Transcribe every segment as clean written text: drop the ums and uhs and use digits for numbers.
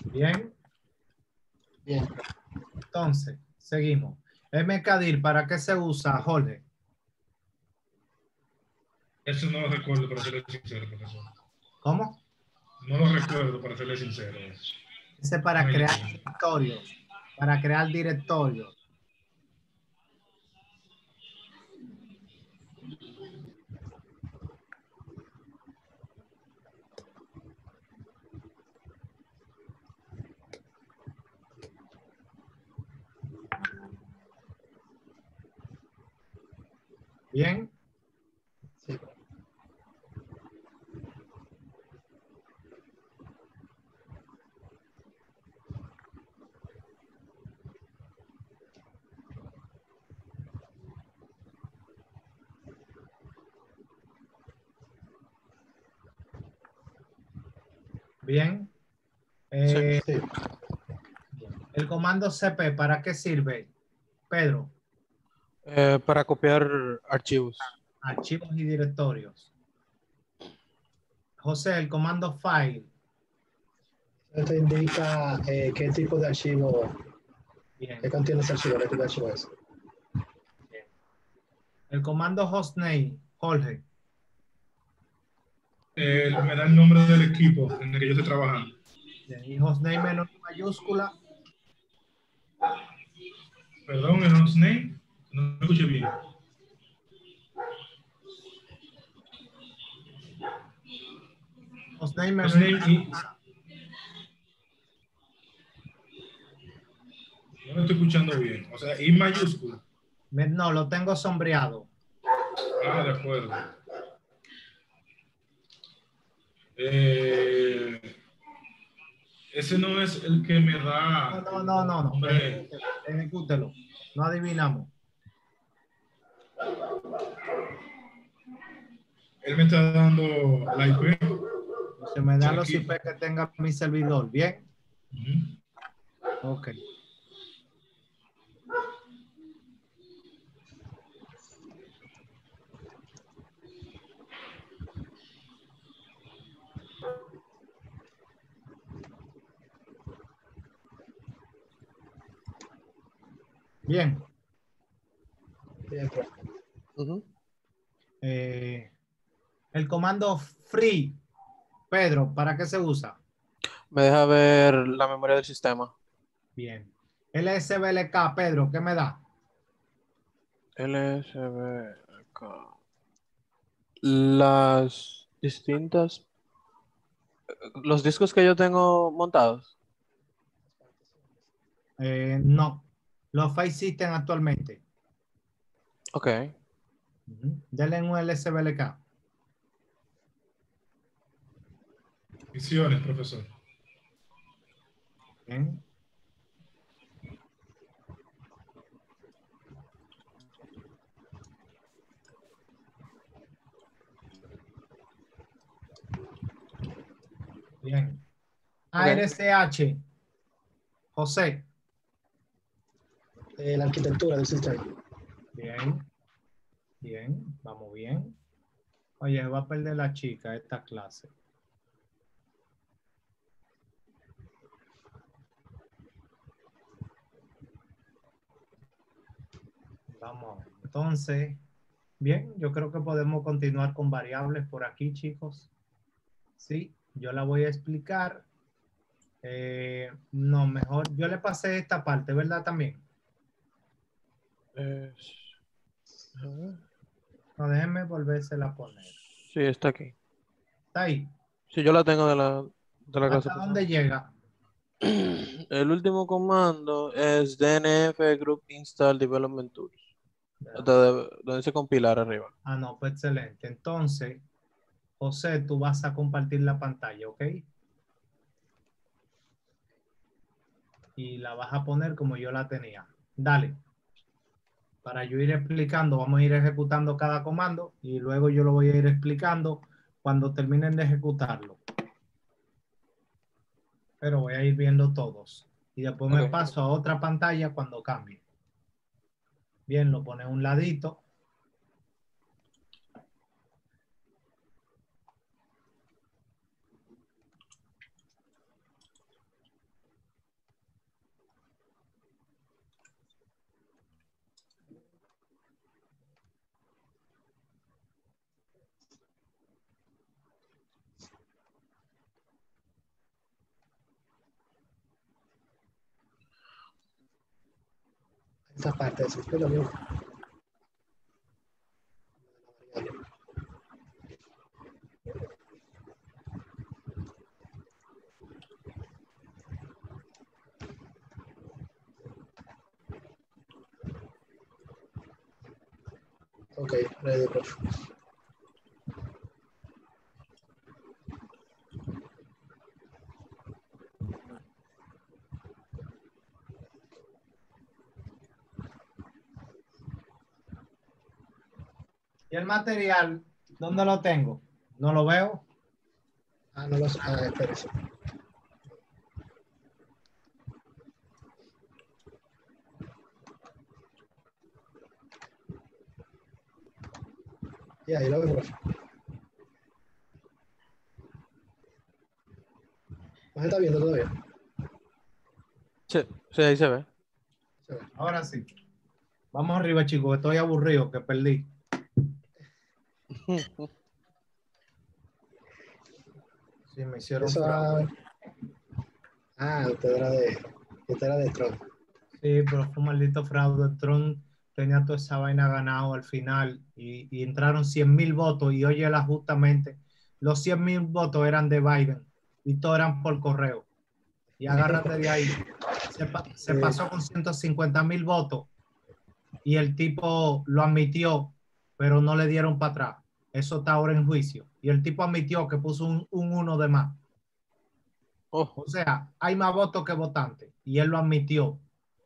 Bien. Bien. Entonces, seguimos. MKDIR, ¿para qué se usa, Jorge? Eso no lo recuerdo, para serle sincero, profesor. ¿Cómo? No lo recuerdo, para serle sincero. Ese es para crear directorios. Para crear directorios. Bien. Sí. Bien. Sí. El comando CP, ¿para qué sirve, Pedro? Para copiar archivos. Archivos y directorios. José, el comando file. Esto indica qué tipo de archivo, Bien. qué contiene ese archivo, qué tipo de archivo es. El comando hostname, Jorge. Me da el nombre del equipo en el que yo estoy trabajando. Bien. Y hostname en mayúscula. Perdón, el hostname. No me escuché bien. Hostname en Hostname y... No lo estoy escuchando bien. O sea, I mayúscula. No, lo tengo sombreado. Ah, de acuerdo. Ese no es el que me da... No. Hombre, Ejecútelo. No adivinamos. él me está dando la IP. Se me dan los Aquí. IP que tenga mi servidor. Bien. Ok. Bien. Bien, pues. El comando free, Pedro, ¿para qué se usa? Me deja ver la memoria del sistema. Bien. LSBLK, Pedro, ¿qué me da? LSBK. Las distintas... Los discos que yo tengo montados. No. Los File System actualmente. Ok. Denle un LSBLK. Misiones, profesor. Bien. Bien. Okay. ARCH. José. La arquitectura del sistema. Bien. Bien. Vamos bien. Oye, va a perder la chica esta clase. Vamos. Entonces, bien, yo creo que podemos continuar con variables por aquí, chicos. Sí, yo la voy a explicar. No, mejor, yo le pasé esta parte, ¿verdad? También. No, déjenme volvérsela a poner. Sí, está aquí. Está ahí. Sí, yo la tengo de la clase ¿Hasta dónde pasada. llega? El último comando es DNF Group Install Development Tools. Donde dice compilar arriba. Ah, no, pues excelente. Entonces, José, tú vas a compartir la pantalla, ¿ok? Y la vas a poner como yo la tenía. Dale. Para yo ir explicando, vamos a ir ejecutando cada comando y luego yo lo voy a ir explicando cuando terminen de ejecutarlo. Pero voy a ir viendo todos. Y después me paso a otra pantalla cuando cambie. Bien, lo pone a un ladito. esa parte, eso es lo mismo. Ok, ready, profe. ¿Y el material? ¿Dónde lo tengo? No lo veo. Ah, no lo sé. Ah, espérese. Y ahí lo veo, profe. ¿No se está viendo todavía? Sí, sí, ahí se ve. Se ve. Ahora sí. Vamos arriba, chicos. Estoy aburrido, que perdí. Sí, me hicieron Eso, fraude. usted era de Trump. Sí, pero fue un maldito fraude. Trump tenía toda esa vaina ganado al final y entraron 100,000 votos y óyela justamente, los 100,000 votos eran de Biden y todos eran por correo. Y agárrate de ahí. Se pasó con 150,000 votos y el tipo lo admitió, pero no le dieron para atrás. Eso está ahora en juicio. Y el tipo admitió que puso un 1 de más. Oh, O sea, hay más votos que votantes. Y él lo admitió.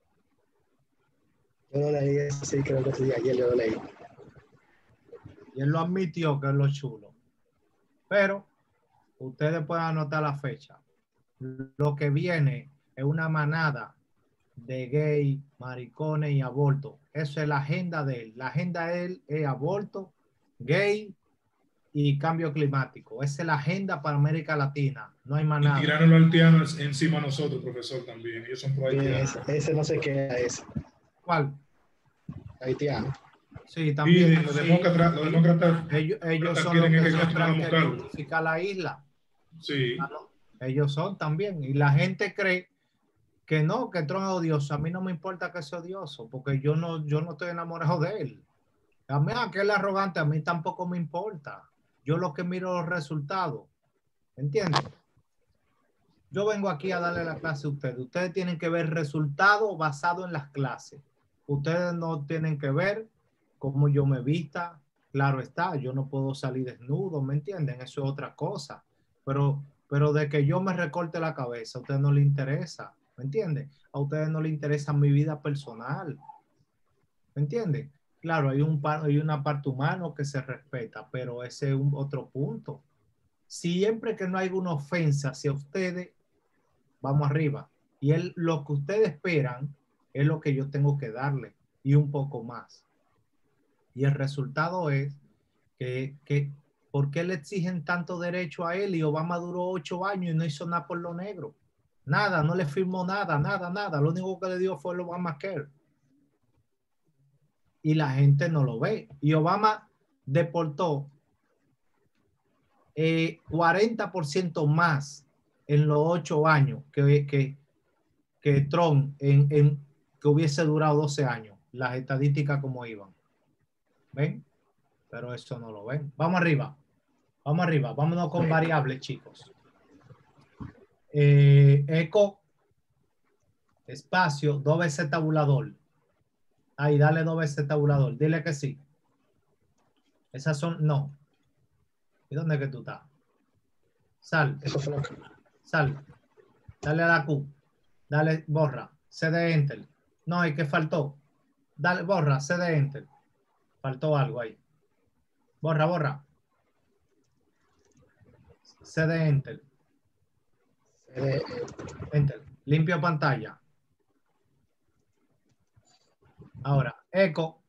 Yo lo leí, eso sí, creo que sí, ayer yo lo leí. Y él lo admitió, que es lo chulo. Pero ustedes pueden anotar la fecha. Lo que viene es una manada de gay, maricones y aborto. Eso es la agenda de él. La agenda de él es aborto, gay y cambio climático. Esa es la agenda para América Latina. No hay más Y nada. tiraron los haitianos encima a nosotros, profesor, también. Ellos son pro Bien, haitianos. ese no sé qué era ese. ¿Cuál? Haitiano. Sí, Y también. los Sí. demócratas, ellos son los quieren que que siempre no han a querido buscarlo. unificar la isla. Sí. Ellos son también. Y la gente cree que no, que Trump es odioso. A mí no me importa que sea odioso, porque yo no estoy enamorado de él. A mí, que él es arrogante, a mí tampoco me importa. Yo lo que miro los resultados. ¿Entienden? Yo vengo aquí a darle la clase a ustedes. Ustedes tienen que ver resultados basados en las clases. Ustedes no tienen que ver cómo yo me vista. Claro está, yo no puedo salir desnudo, ¿me entienden? Eso es otra cosa. Pero de que yo me recorte la cabeza, a ustedes no les interesa, ¿me entienden? A ustedes no les interesa mi vida personal, ¿me entienden? Claro, hay una parte humana que se respeta, pero ese es un otro punto. Siempre que no haya una ofensa hacia ustedes, vamos arriba. Y lo que ustedes esperan es lo que yo tengo que darle y un poco más. Y el resultado es ¿por qué le exigen tanto derecho a él y Obama duró 8 años y no hizo nada por lo negro? Nada, no le firmó nada, nada, nada. Lo único que le dio fue el Obamacare. Y la gente no lo ve. Y Obama deportó 40% más en los 8 años que Trump que hubiese durado 12 años. Las estadísticas como iban. ¿Ven? Pero eso no lo ven. Vamos arriba. Vamos arriba. Vámonos con variables, chicos. Eco, espacio, 2 veces tabulador. Ahí, dale 2 veces tabulador. Dile que sí. Esas son, no. ¿Y dónde es que tú estás? Sal, Eso fue lo que. sal. Dale a la Q. Dale, borra. CD Enter. No, es que faltó. Dale, borra, CD Enter. Faltó algo ahí. Borra, borra. CD Enter. Enter. Limpio pantalla. Ahora, eco.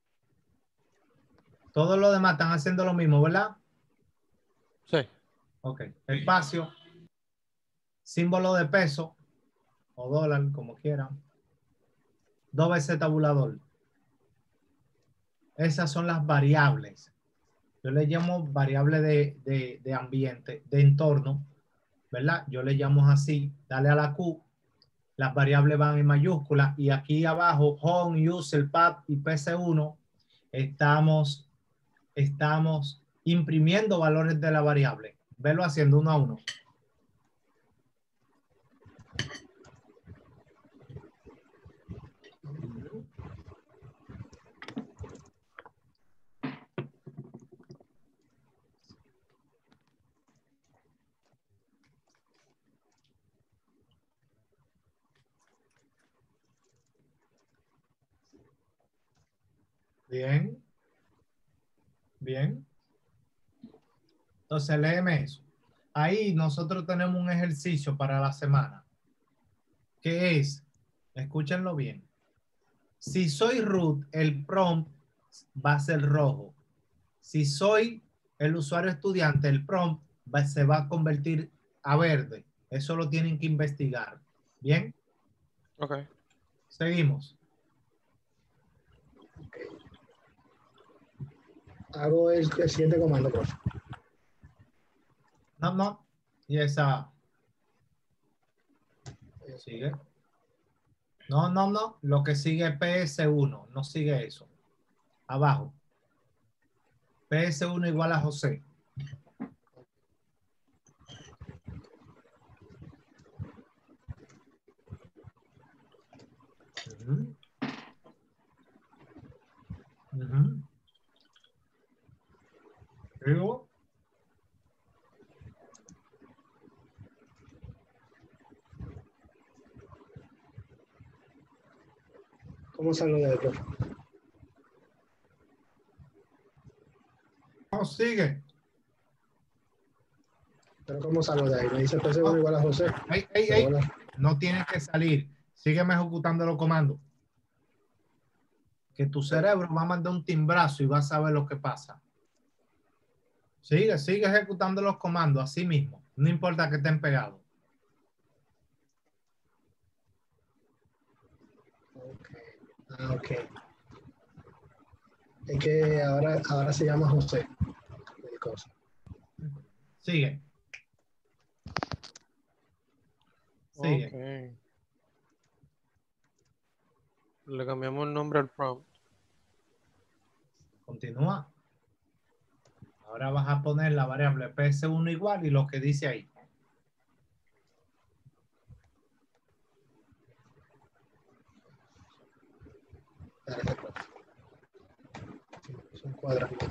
Todos los demás están haciendo lo mismo, ¿verdad? sí. Ok. Espacio. Símbolo de peso o dólar, como quieran. 2 veces tabulador. Esas son las variables. Yo le llamo variable de ambiente, de entorno, ¿verdad? Yo le llamo así. Dale a la Q. las variables van en mayúsculas y aquí abajo, home, user, path y PC1, estamos imprimiendo valores de la variable. Velo haciendo uno a uno. Bien. Bien. Entonces, léeme eso. Ahí nosotros tenemos un ejercicio para la semana, que es, escúchenlo bien, si soy root, el prompt va a ser rojo. Si soy el usuario estudiante, el prompt se va a convertir a verde. Eso lo tienen que investigar. ¿Bien? Ok. Seguimos. Hago el siguiente comando, profe. No, no. Y esa sigue. No, no, no. Lo que sigue es PS1. No sigue eso. Abajo. PS1 igual a José. Ujú. Ujú. Luego, ¿Cómo salgo de ahí, profe? no, sigue. Pero ¿cómo salgo de ahí? Me dice PC1 igual a José. Ey, ey, Pero ey. bueno, No tienes que salir. Sígueme ejecutando los comandos. Que tu cerebro va a mandar un timbrazo y va a saber lo que pasa. Sigue ejecutando los comandos así mismo. No importa que estén pegados. ok. Ah, ok. Es que ahora se llama José. El cosa. Sigue. Sigue. Ok. Le cambiamos el nombre al prompt. Continúa. Ahora vas a poner la variable PS1 igual y lo que dice ahí. Espérate, profe. Son cuadrados.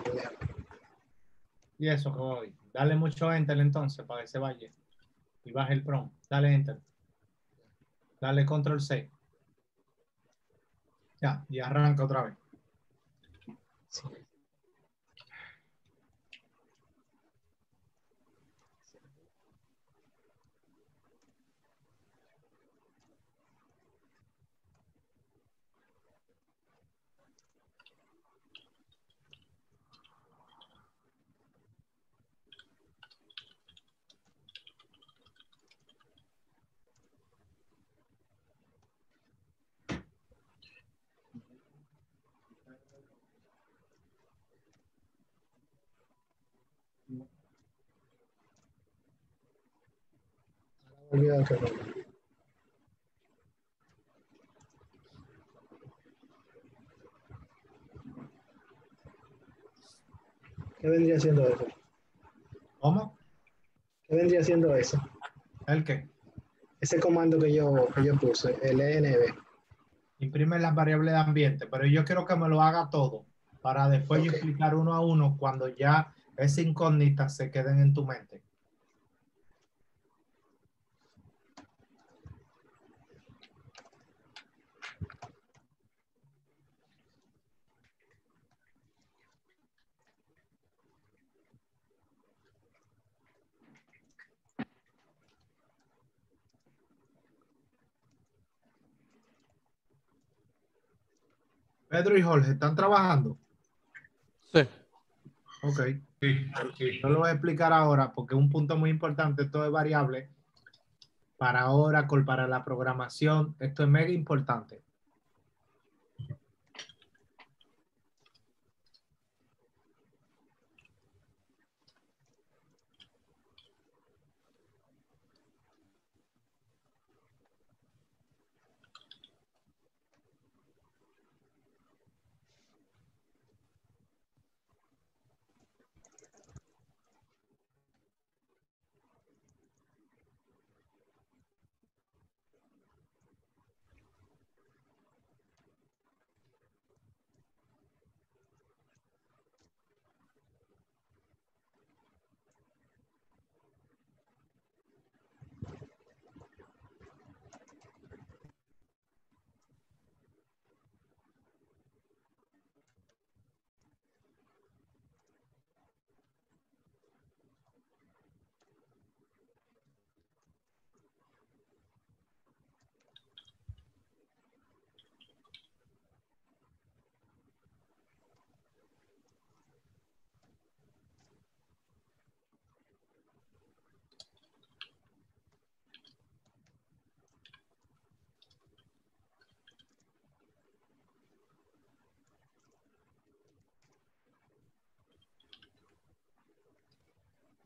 Y eso que voy. Dale mucho enter entonces para que se vaya. Y baje el prompt. Dale enter. Dale control C. Ya, y arranca otra vez. Sí. Olvidado que no. ¿Qué vendría siendo eso? ¿Cómo? ¿Qué vendría siendo eso? ¿El qué? Ese comando que yo puse, el ENB. Imprime las variables de ambiente, pero yo quiero que me lo haga todo para después yo Ok. explicar uno a uno cuando ya esas incógnitas se queden en tu mente. Pedro y Jorge, ¿están trabajando? Sí. Ok. Sí, sí. Yo lo voy a explicar ahora porque es un punto muy importante. Esto es variable para Oracle, para la programación. Esto es mega importante.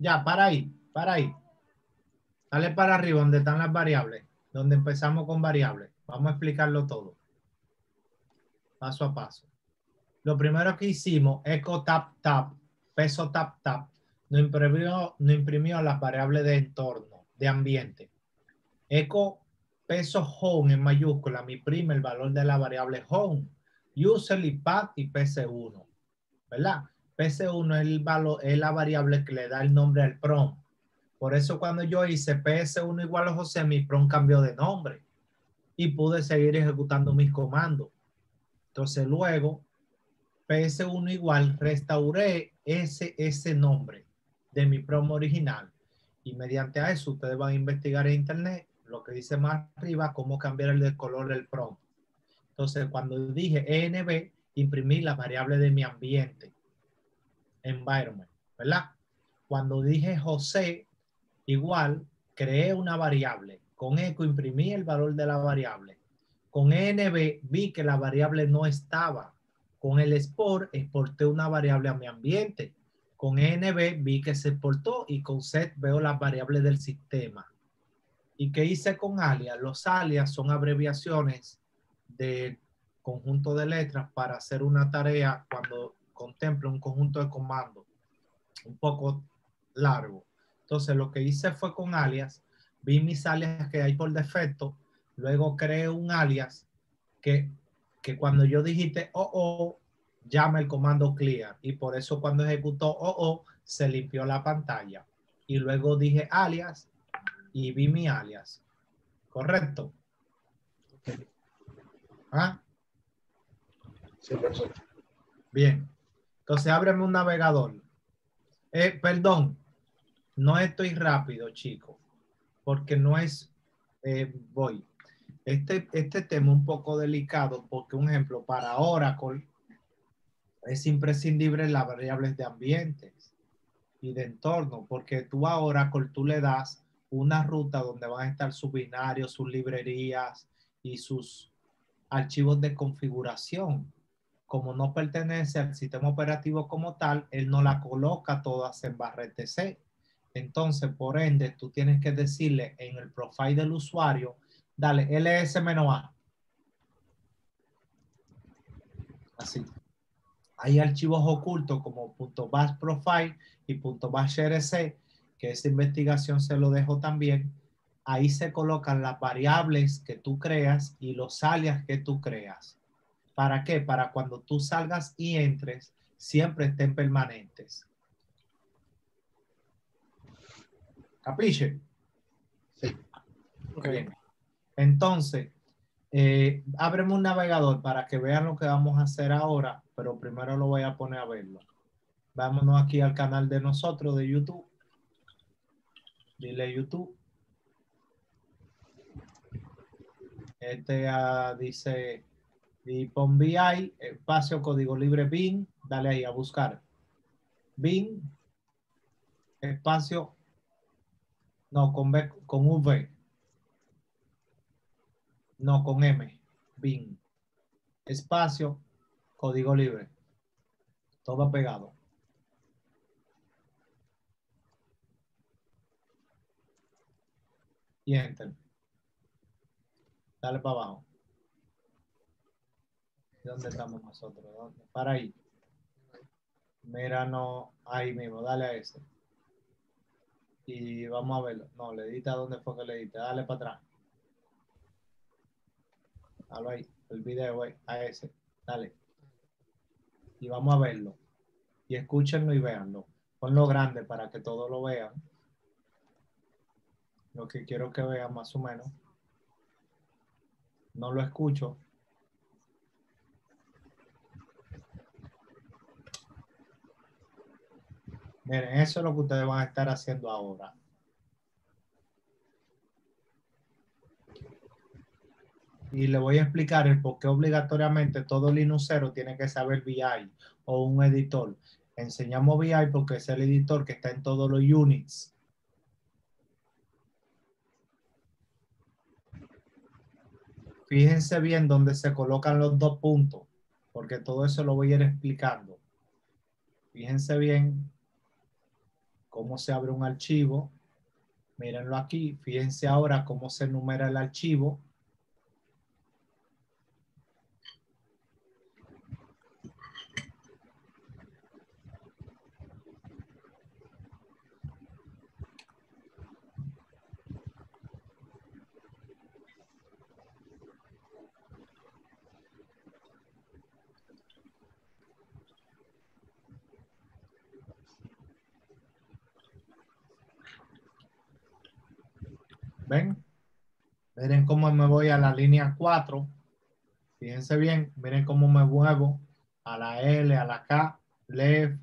Ya, para ahí, para ahí. Dale para arriba donde están las variables, donde empezamos con variables. Vamos a explicarlo todo, paso a paso. Lo primero que hicimos, echo tap tap, peso tap tap, no imprimió las variables de entorno, de ambiente. Echo peso home en mayúscula, me imprime el valor de la variable home, user y path y pc1, ¿verdad? pc1 es el valor, es la variable que le da el nombre al prompt. Por eso cuando yo hice ps1 igual a José, mi prompt cambió de nombre y pude seguir ejecutando mis comandos. Entonces luego ps1 igual restauré ese nombre de mi prompt original y mediante a eso ustedes van a investigar en internet lo que dice más arriba, cómo cambiar el color del prompt. Entonces cuando dije env, imprimí la variable de mi ambiente, environment, ¿verdad? Cuando dije José, igual creé una variable. Con echo imprimí el valor de la variable. Con env vi que la variable no estaba. Con el export exporté una variable a mi ambiente. Con env vi que se exportó y con set veo las variables del sistema. ¿Y qué hice con alias? Los alias son abreviaciones de conjunto de letras para hacer una tarea cuando contempla un conjunto de comandos un poco largo. Entonces lo que hice fue con alias, vi mis alias que hay por defecto, luego creé un alias que cuando yo digite OO, llama el comando clear y por eso cuando ejecutó OO se limpió la pantalla. Y luego dije alias y vi mi alias. ¿Correcto? ¿Ah? Sí, profesor. Bien. Entonces ábreme un navegador. Perdón, no estoy rápido, chicos, porque no es, voy. Este tema es un poco delicado porque, un ejemplo, para Oracle es imprescindible las variables de ambientes y de entorno, porque tú a Oracle tú le das una ruta donde van a estar sus binarios, sus librerías y sus archivos de configuración. Como no pertenece al sistema operativo como tal, él no la coloca todas en barra etc. Entonces, por ende, tú tienes que decirle en el profile del usuario, dale ls-a. Así. Hay archivos ocultos como .bash profile y .bash rc, que esa investigación se lo dejo también. Ahí se colocan las variables que tú creas y los alias que tú creas. ¿Para qué? Para cuando tú salgas y entres, siempre estén permanentes. ¿Capiche? Sí. Ok. Bien. Entonces, ábreme un navegador para que vean lo que vamos a hacer ahora, pero primero lo voy a poner a verlo. Vámonos aquí al canal de nosotros de YouTube. Dile YouTube. Dice, y pon BI, espacio código libre Bing, dale ahí a buscar. Bing, espacio, no, con V, no, con M, Bing, espacio, código libre, todo pegado. Y enter. Dale para abajo. ¿Dónde estamos nosotros? ¿Dónde? Para ahí. Mira, no, ahí mismo, dale a ese. Y vamos a verlo. No, le edita dónde fue que le edita. Dale para atrás. Dale ahí, el video, a ese. Dale. Y vamos a verlo. Y escúchenlo y véanlo. Ponlo grande para que todos lo vean. Lo que quiero que vean más o menos. No lo escucho. Miren, eso es lo que ustedes van a estar haciendo ahora. Y le voy a explicar el por qué obligatoriamente todo Linuxero tiene que saber VI o un editor. Enseñamos VI porque es el editor que está en todos los Unix. Fíjense bien dónde se colocan los dos puntos, porque todo eso lo voy a ir explicando. Fíjense bien cómo se abre un archivo. Mírenlo aquí. Fíjense ahora cómo se enumera el archivo. ¿Ven? Miren cómo me voy a la línea 4. Fíjense bien, miren cómo me muevo a la L, a la K, left.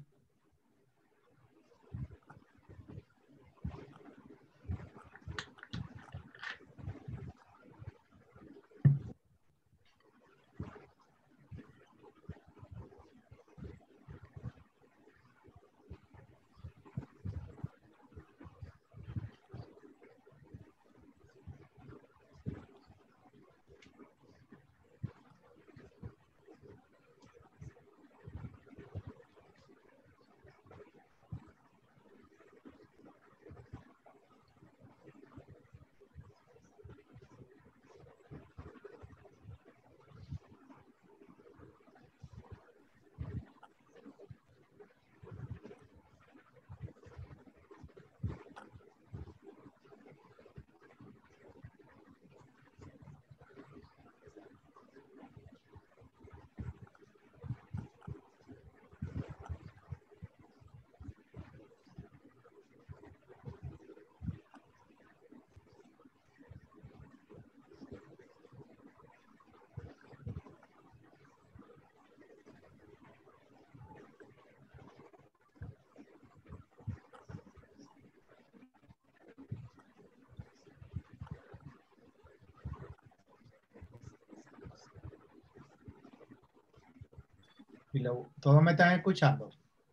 ¿Todos me están escuchando?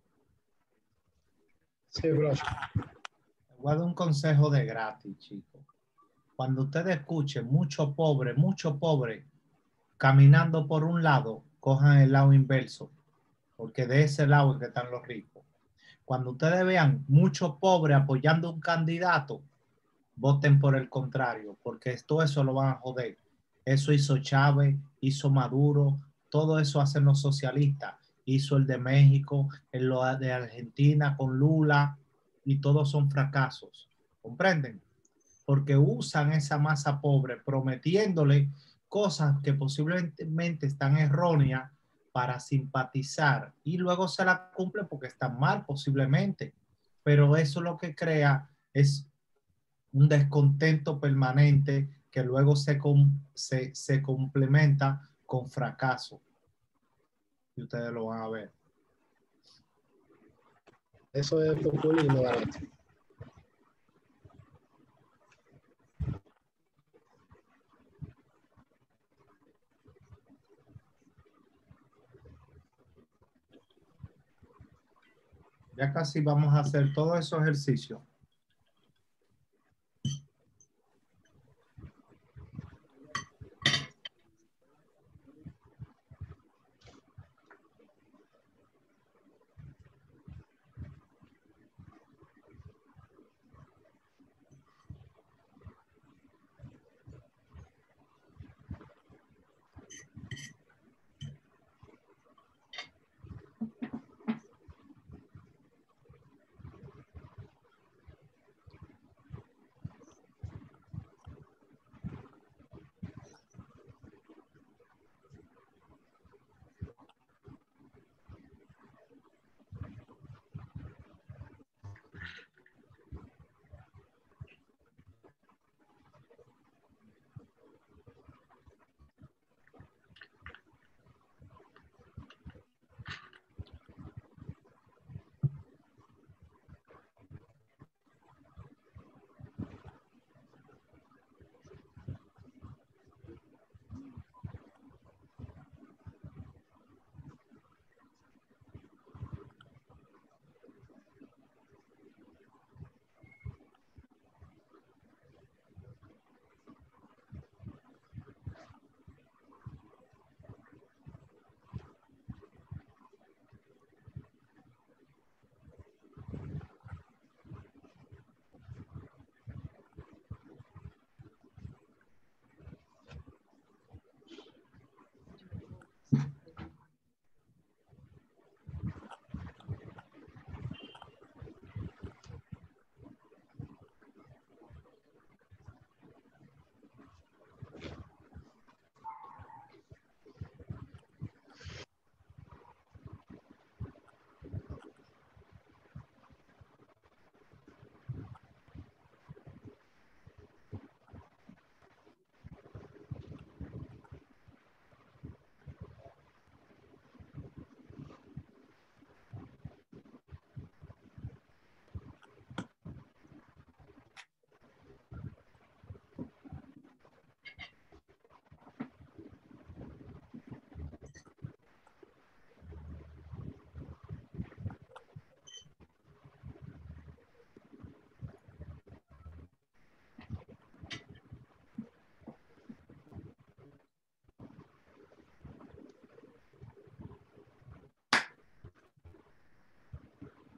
Sí, profe. Les voy a dar un consejo de gratis, chicos. Cuando ustedes escuchen mucho pobre, caminando por un lado, cojan el lado inverso, porque de ese lado es que están los ricos. Cuando ustedes vean mucho pobre apoyando a un candidato, voten por el contrario, porque todo eso lo van a joder. Eso hizo Chávez, hizo Maduro, todo eso hacen los socialistas. Hizo el de México, el de Argentina con Lula, y todos son fracasos. ¿Comprenden? Porque usan esa masa pobre prometiéndole cosas que posiblemente están erróneas para simpatizar y luego se la cumplen porque están mal posiblemente. Pero eso lo que crea es un descontento permanente que luego se complementa con fracaso. Y ustedes lo van a ver. Eso es populismo barato. Ya casi vamos a hacer todos esos ejercicios.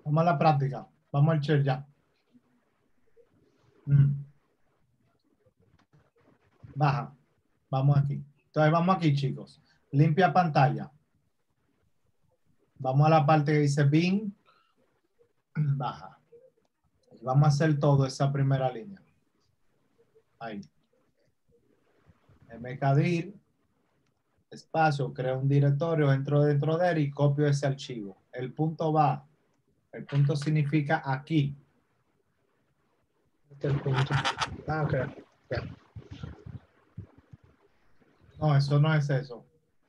Vamos a la práctica. Vamos al share ya. Baja. Vamos aquí. Entonces vamos aquí, chicos. Limpia pantalla. Vamos a la parte que dice bin. Baja. Vamos a hacer todo esa primera línea. Ahí. mkdir, espacio, creo un directorio, entro dentro de él y copio ese archivo. El punto va. El punto significa aquí. Este es el punto. Ah, ok. Ya. No, eso no es eso.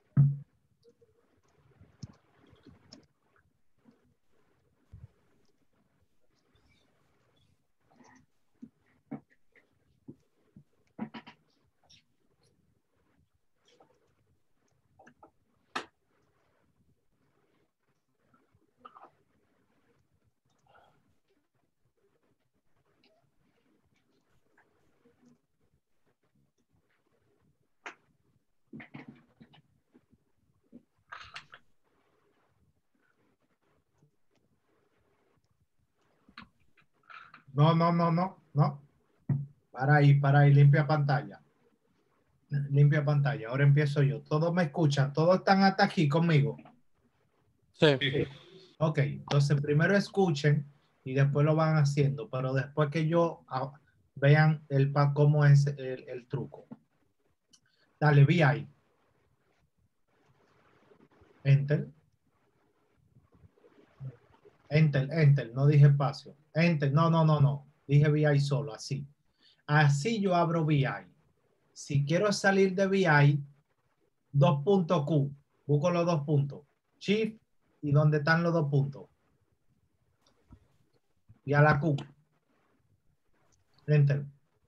No, no, no, no, no. Para ahí, limpia pantalla. Limpia pantalla. Ahora empiezo yo. Todos me escuchan, todos están hasta aquí conmigo. Sí. Ok, entonces primero escuchen y después lo van haciendo, pero después que vean cómo es el truco. Dale, VI. Enter. Enter, no dije espacio. Enter, no. Dije VI solo, así. Así yo abro VI. Si quiero salir de VI, Q. Busco los 2 puntos. Shift y donde están los 2 puntos. Y a la Q. Enter.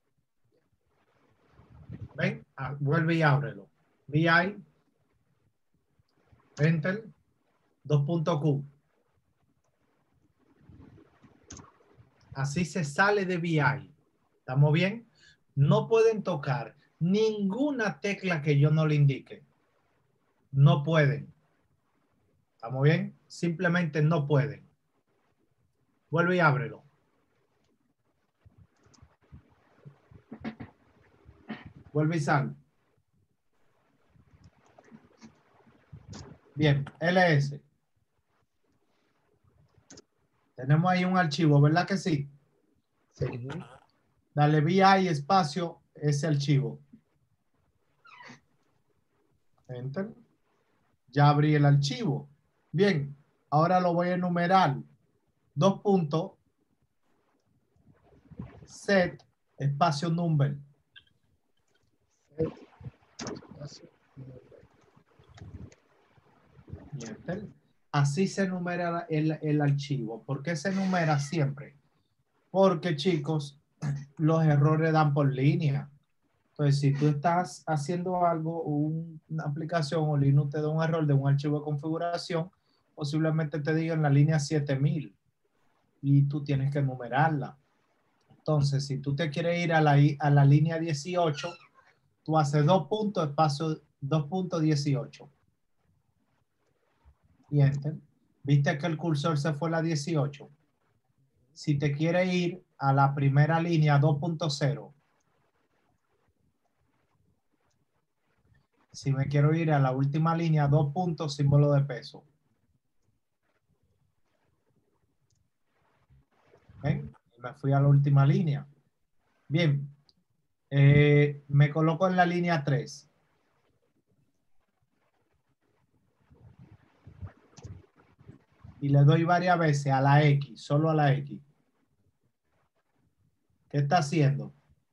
¿Ven? Vuelve y ábrelo. VI. Enter. 2 Q. Así se sale de VI. ¿Estamos bien? No pueden tocar ninguna tecla que yo no le indique. No pueden. ¿Estamos bien? Simplemente no pueden. Vuelve y ábrelo. Vuelve y sal. Bien, ls. Tenemos ahí un archivo, ¿verdad que sí? Sí. Dale VI espacio ese archivo. Enter. Ya abrí el archivo. Bien, ahora lo voy a enumerar. 2 puntos. Set espacio number. Y enter. Así se enumera el archivo. ¿Por qué se enumera siempre? Porque, chicos, los errores dan por línea. Entonces, si tú estás haciendo algo, una aplicación o Linux te da un error de un archivo de configuración, posiblemente te diga en la línea 7000 y tú tienes que enumerarla. Entonces, si tú te quieres ir a la línea 18, tú haces 2 puntos, espacio 2.18. Y enter. ¿Viste que el cursor se fue a la 18? Si te quieres ir a la primera línea 2.0, si me quiero ir a la última línea, 2 puntos, símbolo de peso. ¿Ven? Me fui a la última línea. Bien. Me coloco en la línea 3. Y le doy varias veces a la X, solo a la X. ¿Qué está haciendo?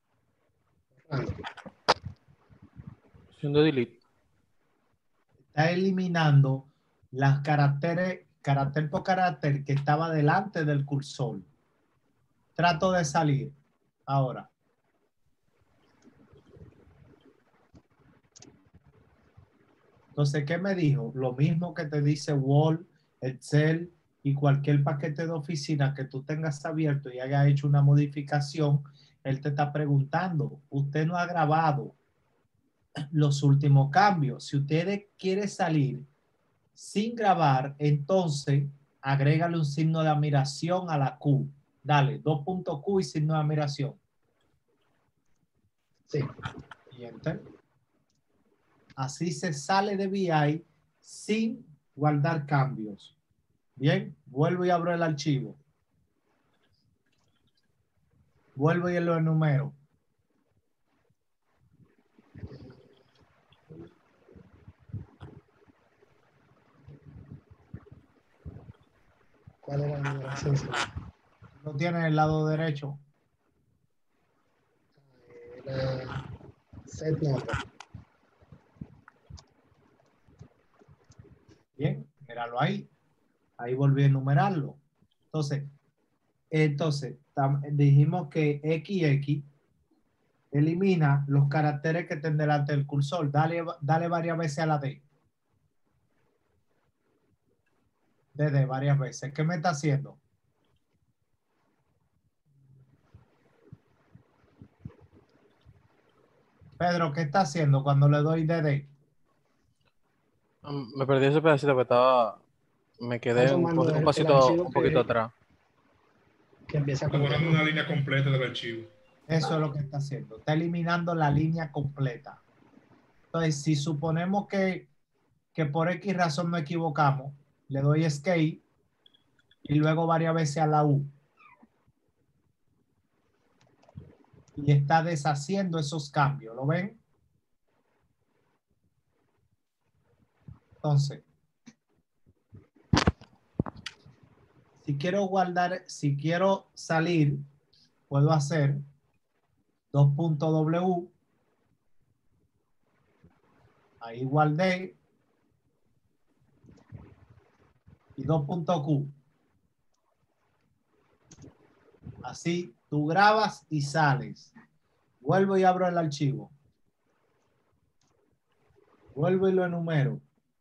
Haciendo delete. Está eliminando las caracteres, carácter por carácter que estaba delante del cursor. Trato de salir. Ahora. Entonces, ¿qué me dijo? Lo mismo que te dice Word, Excel y cualquier paquete de oficina que tú tengas abierto y haya hecho una modificación, él te está preguntando, usted no ha grabado los últimos cambios. Si usted quiere salir sin grabar, entonces agrégale un signo de admiración a la Q. Dale, 2.Q y signo de admiración. Sí. Y enter. Así se sale de VI sin guardar cambios. Bien, vuelvo y abro el archivo. Vuelvo y lo enumero. ¿Cuál era la numeración? Lo tiene en el lado derecho. Era set number. Bien, míralo ahí. Ahí volví a enumerarlo. Entonces dijimos que XX elimina los caracteres que estén delante del cursor. Dale varias veces a la D. D varias veces. ¿Qué me está haciendo? Pedro, ¿qué está haciendo cuando le doy DD? Me perdí ese pedacito que estaba. Me Está quedé tomando un el pasito, archivo un poquito que atrás. empieza con Elaborando D. una línea completa del archivo. Eso es lo que está haciendo. Está eliminando la línea completa. Entonces, si suponemos que por X razón no equivocamos, le doy escape y luego varias veces a la U. Y está deshaciendo esos cambios. ¿Lo ven? Entonces, si quiero salir, puedo hacer 2.W. Ahí guardé. Y 2.Q. Así tú grabas y sales. Vuelvo y abro el archivo. Vuelvo y lo enumero.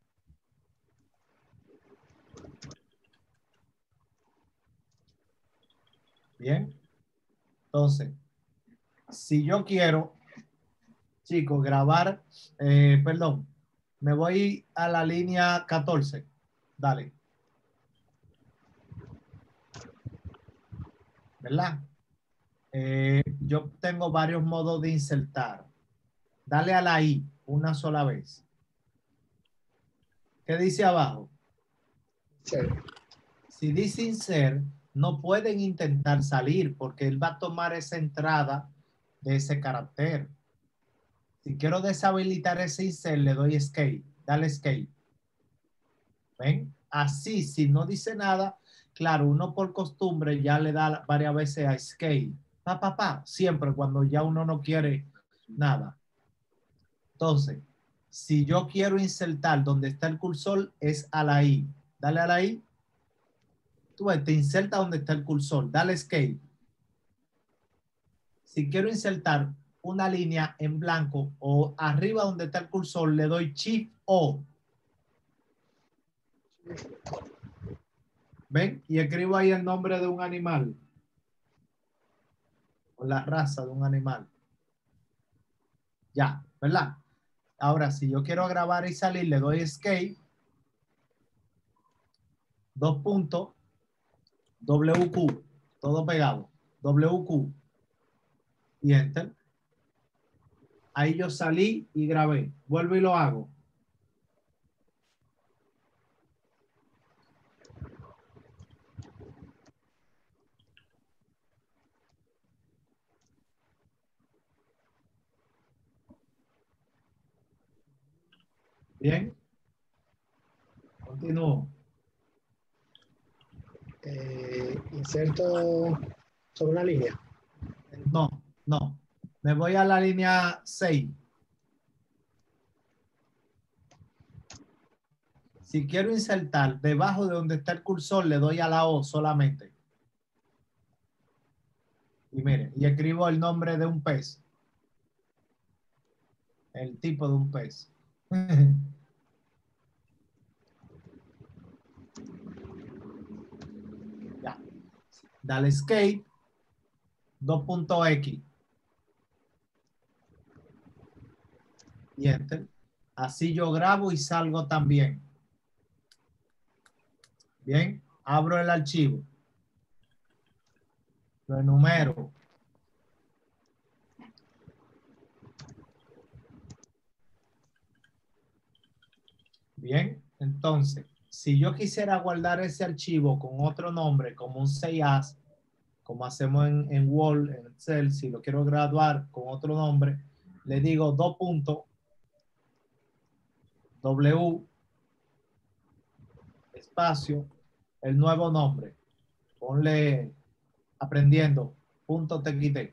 Bien. Entonces, si yo quiero, chicos, grabar, perdón, me voy a la línea 14. Dale. ¿Verdad? Yo tengo varios modos de insertar. Dale a la I una sola vez. ¿Qué dice abajo? Sí. Si dice insert, no pueden intentar salir porque él va a tomar esa entrada de ese carácter. Si quiero deshabilitar ese insert, le doy escape. Dale escape. ¿Ven? Así, si no dice nada, claro, uno por costumbre ya le da varias veces a escape. Siempre cuando ya uno no quiere nada. Entonces, si yo quiero insertar donde está el cursor, es a la I. Dale a la I. Tú ves, te inserta donde está el cursor. Dale escape. Si quiero insertar una línea en blanco o arriba donde está el cursor, le doy Shift O. ¿Ven? Y escribo ahí el nombre de un animal. O la raza de un animal. Ya, ¿verdad? Ahora, si yo quiero grabar y salir, le doy Escape. 2 puntos. WQ. Todo pegado. WQ. Y Enter. Ahí yo salí y grabé. Vuelvo y lo hago. Bien. Continúo. Inserto sobre una línea. No, no. Me voy a la línea 6. Si quiero insertar debajo de donde está el cursor, le doy a la O solamente. Y miren, y escribo el nombre de un pez. El tipo de un pez. Ya. Dale escape. 2.X. Y enter. Así yo grabo y salgo también. Bien. Abro el archivo. Lo enumero. Bien, entonces, si yo quisiera guardar ese archivo con otro nombre, como un 6as, como hacemos en Word, en Excel, si lo quiero graduar con otro nombre, le digo W espacio, el nuevo nombre. Ponle aprendiendo, .txt.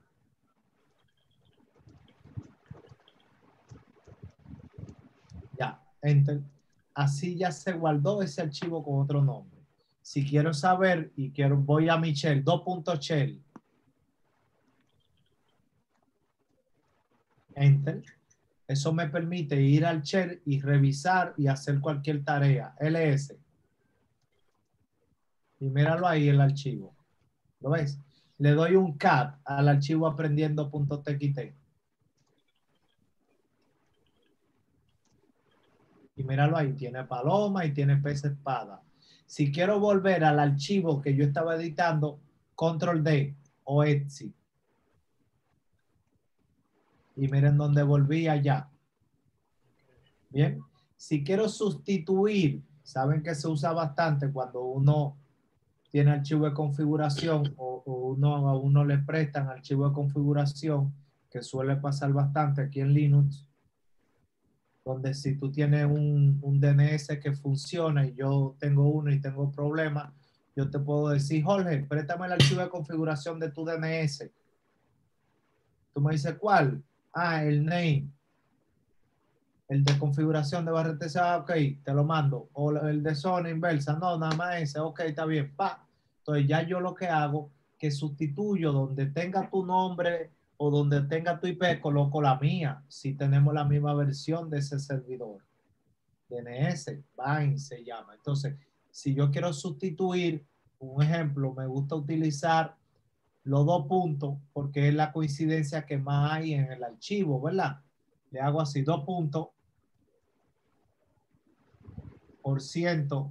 Ya, enter. Así ya se guardó ese archivo con otro nombre. Si quiero saber y quiero, voy a mi shell, .shell. Enter. Eso me permite ir al shell y revisar y hacer cualquier tarea. ls. Y míralo ahí el archivo. ¿Lo ves? Le doy un cat al archivo aprendiendo.txt. Y míralo ahí, tiene paloma y tiene pez espada. Si quiero volver al archivo que yo estaba editando, control D o exit. Y miren dónde volví allá. Bien. Si quiero sustituir, saben que se usa bastante cuando uno tiene archivo de configuración o a uno le prestan archivo de configuración, que suele pasar bastante aquí en Linux, donde si tú tienes un DNS que funciona y yo tengo uno y tengo problemas, yo te puedo decir, Jorge, préstame el archivo de configuración de tu DNS. Tú me dices, ¿cuál? Ah, el name. El de configuración de barra TCA, ok, te lo mando. O el de zona inversa, no, nada más ese, ok, está bien, pa. Entonces ya yo lo que hago, que sustituyo donde tenga tu nombre o donde tenga tu IP, coloco la mía, si tenemos la misma versión de ese servidor. DNS, Bind se llama. Entonces, si yo quiero sustituir, un ejemplo, me gusta utilizar los dos puntos porque es la coincidencia que más hay en el archivo, ¿verdad? Le hago así, 2 puntos por ciento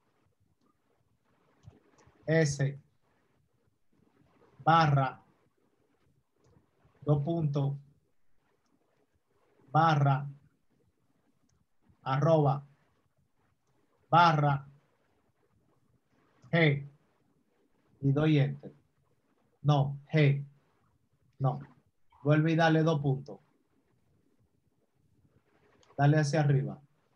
S barra 2 puntos barra arroba barra G y doy enter. No, G. No. Vuelve y dale 2 puntos. Dale hacia arriba.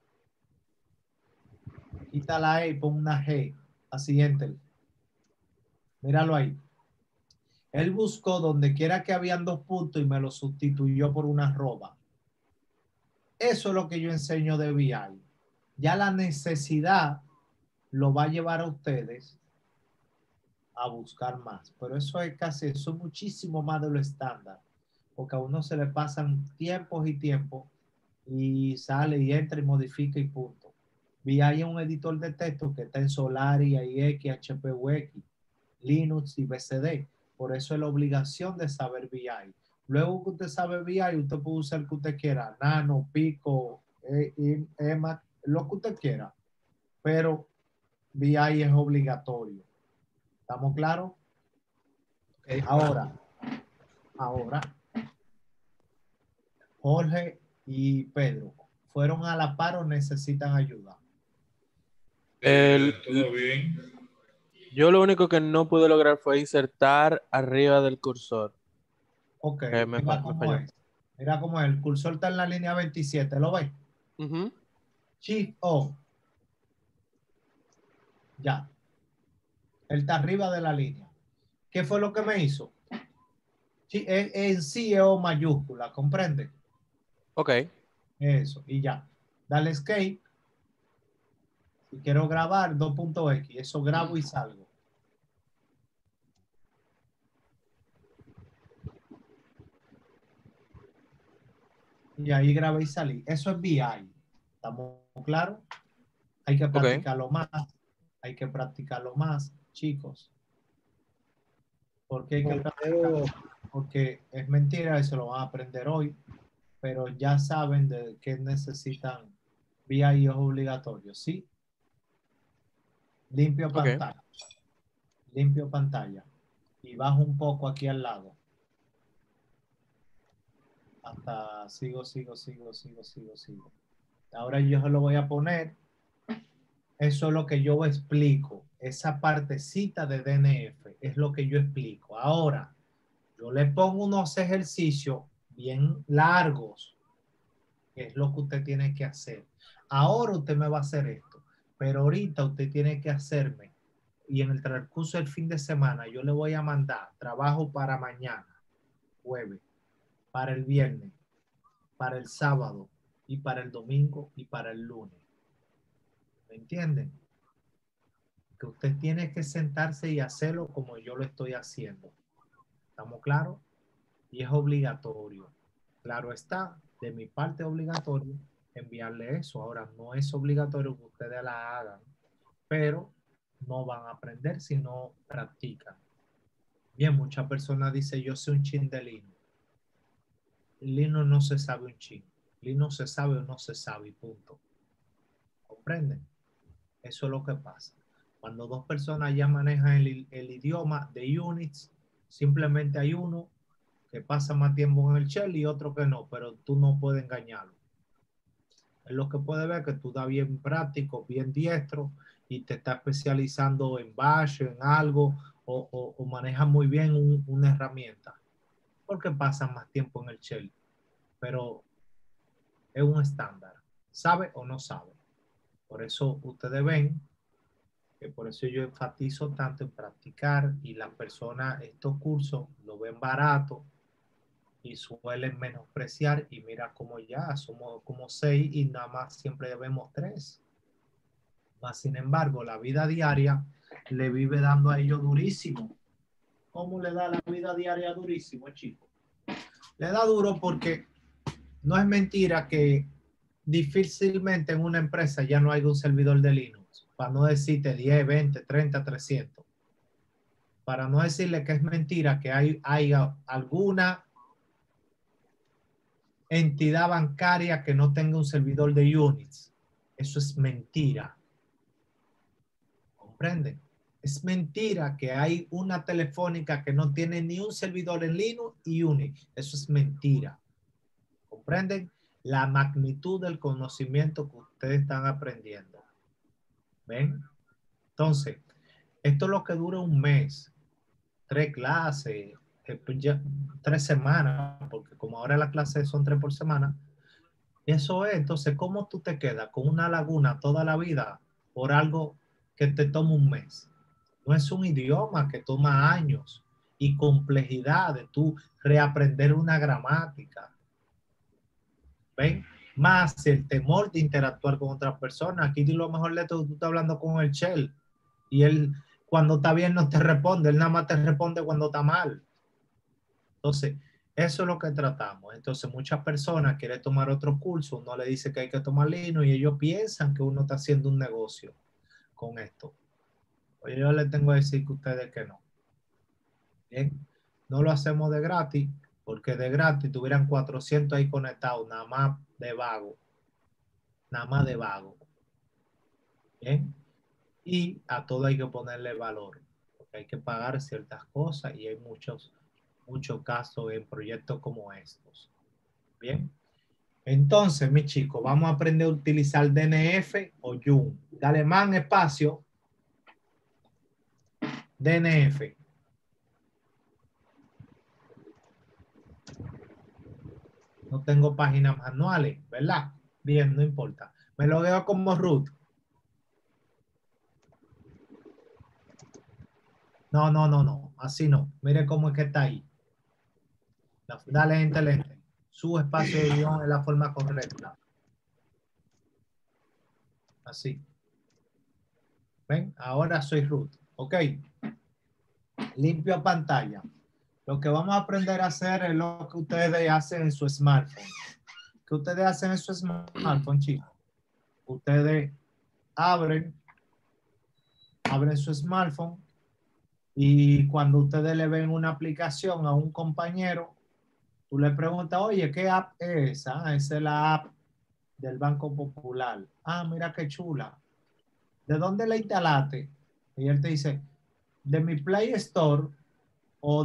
Quita la E y pon una G. Así enter. Míralo ahí. Él buscó donde quiera que habían 2 puntos y me lo sustituyó por una arroba. Eso es lo que yo enseño de BI. Ya la necesidad lo va a llevar a ustedes a buscar más. Pero eso es casi, eso es muchísimo más de lo estándar. Porque a uno se le pasan tiempos y tiempos y sale y entra y modifica y punto. BI es un editor de texto que está en Solaris, AIX, HPUX, Linux y BCD. Por eso es la obligación de saber BI. Luego que usted sabe BI, usted puede usar el que usted quiera, Nano, Pico, EMAC, lo que usted quiera. Pero BI es obligatorio. ¿Estamos claros? Ok. Ahora, Jorge y Pedro, ¿fueron a la par o necesitan ayuda? Todo bien. Yo lo único que no pude lograr fue insertar arriba del cursor. Ok, Me mira me cómo falló. es. Mira cómo es. El cursor está en la línea 27, ¿lo ves? Ujú. Shift O. Ya. Él está arriba de la línea. ¿Qué fue lo que me hizo? Sí, en sí es O mayúscula, ¿comprende? Ok. Eso, y ya. Dale escape. Si quiero grabar 2.x, eso grabo y salgo. Y ahí grabé y salí. Eso es BI. ¿Estamos claros? Hay que Ok. practicarlo más. Hay que practicarlo más, chicos. ¿Por qué hay que practicarlo? Pero, Porque es mentira y se lo van a aprender hoy, pero ya saben de qué necesitan. BI es obligatorio, ¿sí? Limpio Ok. pantalla. Limpio pantalla. Y bajo un poco aquí al lado. Hasta sigo. Ahora yo se lo voy a poner. Eso es lo que yo explico. Esa partecita de DNF es lo que yo explico. Ahora, yo le pongo unos ejercicios bien largos, que es lo que usted tiene que hacer. Ahora usted me va a hacer esto, pero ahorita usted tiene que hacerme, y en el transcurso del fin de semana yo le voy a mandar trabajo para mañana, jueves, para el viernes, para el sábado, y para el domingo, y para el lunes. ¿Me entienden? Que usted tiene que sentarse y hacerlo como yo lo estoy haciendo. ¿Estamos claros? Y es obligatorio. Claro está, de mi parte es obligatorio enviarle eso. Ahora, no es obligatorio que ustedes la hagan, pero no van a aprender si no practican. Bien, muchas personas dicen, yo sé un chin de Linux. Linux no se sabe un chin. Linux se sabe o no se sabe, punto. ¿Comprenden? Eso es lo que pasa. Cuando dos personas ya manejan el idioma de Unix, simplemente hay uno que pasa más tiempo en el shell y otro que no, pero tú no puedes engañarlo. Es lo que puede ver que tú estás bien práctico, bien diestro y te estás especializando en bash, en algo, o manejas muy bien una herramienta, porque pasas más tiempo en el shell, pero es un estándar. ¿Sabe o no sabe? Por eso ustedes ven que por eso yo enfatizo tanto en practicar, y las personas estos cursos lo ven barato y suelen menospreciar, y mira como ya somos como 6 y nada más siempre vemos 3. Mas, sin embargo, la vida diaria le vive dando a ellos durísimo. ¿Cómo le da la vida diaria durísimo, chicos? Le da duro porque no es mentira que difícilmente en una empresa ya no hay un servidor de Linux, para no decirte 10, 20, 30, 300. Para no decirle que es mentira que hay alguna entidad bancaria que no tenga un servidor de Unix. Eso es mentira. ¿Comprenden? Es mentira que hay una telefónica que no tiene ni un servidor en Linux y Unix. Eso es mentira. ¿Comprenden? La magnitud del conocimiento que ustedes están aprendiendo. ¿Ven? Entonces, esto es lo que dura un mes. 3 clases, pues ya 3 semanas, porque como ahora las clases son 3 por semana, eso es. Entonces, ¿cómo tú te quedas con una laguna toda la vida por algo que te toma un mes? No es un idioma que toma años y complejidad de tú reaprender una gramática. ¿Ven? Más el temor de interactuar con otras personas. Aquí lo mejor de todo, tú estás hablando con el shell y él cuando está bien no te responde, él nada más te responde cuando está mal. Entonces, eso es lo que tratamos. Entonces, muchas personas quieren tomar otro curso, uno le dice que hay que tomar Linux y ellos piensan que uno está haciendo un negocio con esto. Oye, yo les tengo que decir que ustedes que no. Bien, no lo hacemos de gratis, porque de gratis tuvieran 400 ahí conectados, nada más de vago. Nada más de vago. Bien, y a todo hay que ponerle valor, porque hay que pagar ciertas cosas y hay muchos casos en proyectos como estos. Bien, entonces, mis chicos, vamos a aprender a utilizar DNF o YUN. De alemán, espacio, DNF. No tengo páginas manuales, ¿verdad? Bien, no importa. Me lo veo como root. No. Así no. Mire cómo es que está ahí. Dale, lente. Su espacio de guión es la forma correcta. Así. ¿Ven? Ahora soy root. Ok. Limpio pantalla. Lo que vamos a aprender a hacer es lo que ustedes hacen en su smartphone. ¿Qué ustedes hacen en su smartphone, chicos? Ustedes abren su smartphone y cuando ustedes le ven una aplicación a un compañero, tú le preguntas, oye, ¿qué app es esa? Ah, esa es la app del Banco Popular. Ah, mira qué chula. ¿De dónde la instalaste? Y él te dice, de mi Play Store o